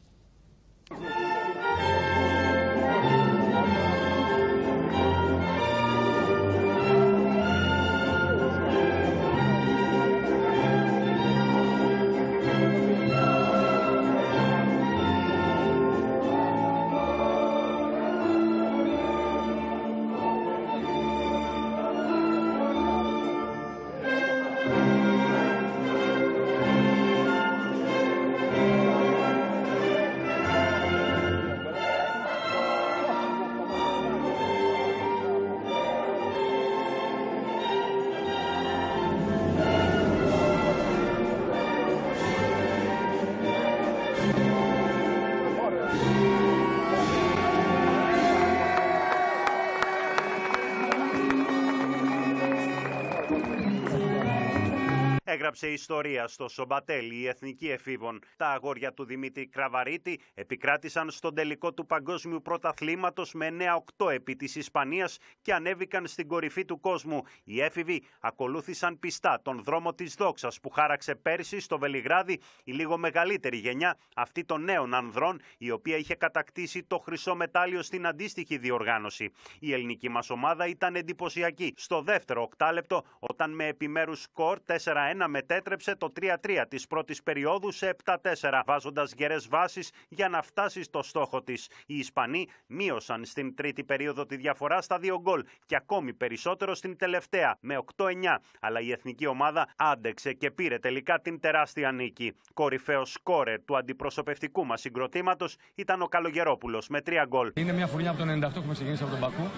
[SPEAKER 15] Έγραψε ιστορία στο Σομπατέλι η εθνική εφήβων. Τα αγόρια του Δημήτρη Κραβαρίτη επικράτησαν στον τελικό του παγκόσμιου πρωταθλήματος με εννέα οκτώ επί της Ισπανίας και ανέβηκαν στην κορυφή του κόσμου. Οι έφηβοι ακολούθησαν πιστά τον δρόμο της δόξας που χάραξε πέρσι στο Βελιγράδι η λίγο μεγαλύτερη γενιά, αυτή των νέων ανδρών, η οποία είχε κατακτήσει το χρυσό μετάλλιο στην αντίστοιχη διοργάνωση. Η ελληνική μας ομάδα ήταν εντυπωσιακή στο δεύτερο οκτάλεπτο, όταν με επιμέρους σκορ τέσσερα ένα μετέτρεψε το τρία τρία της πρώτης περίοδου σε επτά τέσσερα, βάζοντας γερές βάσεις για να φτάσει στο στόχο της. Οι Ισπανοί μείωσαν στην τρίτη περίοδο τη διαφορά στα δύο γκολ και ακόμη περισσότερο στην τελευταία με οκτώ εννιά, αλλά η εθνική ομάδα άντεξε και πήρε τελικά την τεράστια νίκη. Κορυφαίος σκόρερ του αντιπροσωπευτικού μας συγκροτήματος ήταν ο Καλογερόπουλος με τρία γκολ.
[SPEAKER 18] Είναι μια φουρνιά από το ενενήντα οκτώ που έχουμε ξεκινήσει από τον Μπακού.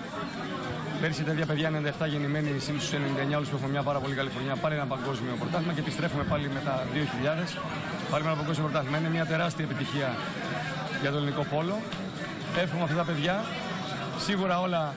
[SPEAKER 18] Πέρσι τέτοια παιδιά ενενήντα επτά γεννημένοι, σήμερα στους ενενήντα εννιά όλους που έχουμε μια πάρα πολύ καλή χρονιά, πάλι ένα παγκόσμιο πρωτάθλημα και επιστρέφουμε πάλι με τα δύο χιλιάδες, πάλι με ένα παγκόσμιο πρωτάθλημα. Είναι μια τεράστια επιτυχία για το ελληνικό πόλο. Εύχομαι αυτά τα παιδιά, σίγουρα όλα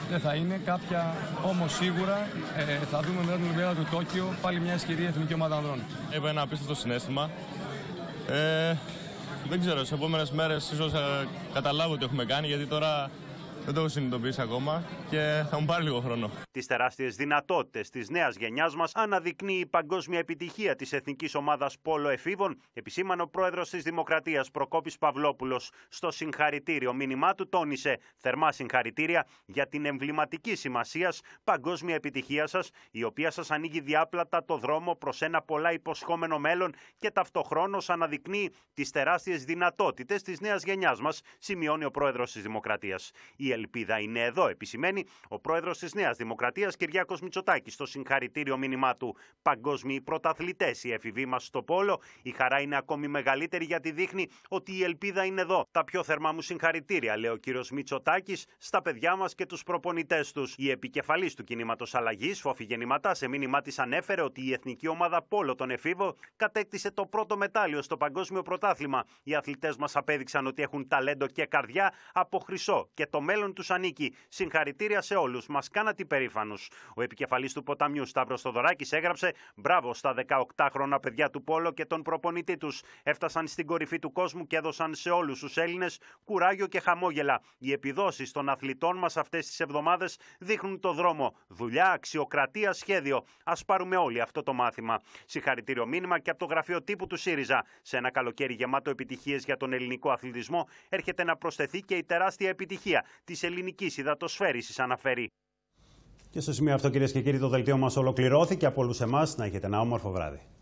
[SPEAKER 18] δεν θα είναι. Κάποια όμως σίγουρα ε, θα δούμε μετά την Ολυμπιάδα του Τόκιο πάλι μια ισχυρή εθνική ομάδα ανδρών.
[SPEAKER 19] Έχω ένα απίστευτο συναίσθημα. Ε, δεν ξέρω, στις επόμενες μέρες ίσως ε, καταλάβω τι έχουμε κάνει, γιατί τώρα δεν το έχω συνειδητοποιήσει ακόμα και θα μου πάρει λίγο χρόνο.
[SPEAKER 15] Τις τεράστιες δυνατότητες της νέας γενιάς μας αναδεικνύει η παγκόσμια επιτυχία της εθνικής ομάδας πόλο εφήβων, επισήμανε ο πρόεδρος της Δημοκρατίας Προκόπης Παυλόπουλος. Στο συγχαρητήριο μήνυμά του τόνισε θερμά συγχαρητήρια για την εμβληματική σημασίας παγκόσμια επιτυχία σας, η οποία σας ανοίγει διάπλατα το δρόμο προς ένα πολλά υποσχόμενο μέλλον και ταυτοχρόνως αναδεικνύει τις τεράστιες δυνατότητες της νέας γενιάς μας, σημειώνει ο πρόεδρος της Δημοκρατίας. Η ελπίδα είναι εδώ, επισημαίνει ο πρόεδρος της Νέας Δημοκρατίας Κυριάκος Μητσοτάκης στο συγχαρητήριο μήνυμά του. Παγκόσμιοι πρωταθλητές οι εφηβοί μας στο πόλο. Η χαρά είναι ακόμη μεγαλύτερη γιατί δείχνει ότι η ελπίδα είναι εδώ. Τα πιο θερμά μου συγχαρητήρια, λέει ο κύριος Μητσοτάκης, στα παιδιά μας και τους προπονητές τους. Η επικεφαλής του κινήματος αλλαγής, Φόφη Γεννηματά, σε μήνυμά της ανέφερε ότι η εθνική ομάδα πόλο των εφήβων κατέκτησε το πρώτο μετάλλιο στο παγκόσμιο πρωτάθλημα. Οι αθλητές μας απέδειξαν ότι έχουν ταλέντο και καρδιά από χρυσό και το μέλλον τους ανήκει. Συγχαρητήρια σε όλους. Μας κάνατε υπερήφανους. Ο επικεφαλής του ποταμιού Σταύρος Θοδωράκης έγραψε «Μπράβο στα δεκαοκτάχρονα παιδιά του πόλο και τον προπονητή τους. Έφτασαν στην κορυφή του κόσμου και έδωσαν σε όλους τους Έλληνες κουράγιο και χαμόγελα. Οι επιδόσεις των αθλητών μας αυτές τις εβδομάδες δείχνουν το δρόμο. Δουλειά, αξιοκρατία, σχέδιο. Ας πάρουμε όλοι αυτό το μάθημα». Συγχαρητήριο μήνυμα και από το γραφείο τύπου του ΣΥΡΙΖΑ. Σε ένα καλοκαίρι γεμάτο επιτυχίες για τον ελληνικό αθλητισμό έρχεται να προσθεθεί και η τεράστια επιτυχία της ελληνικής υδατοσφαίρησης, αναφέρει.
[SPEAKER 1] Και στο σημείο αυτό, κυρίες και κύριοι, το δελτίο μας ολοκληρώθηκε. Από όλους εμάς να έχετε ένα όμορφο βράδυ.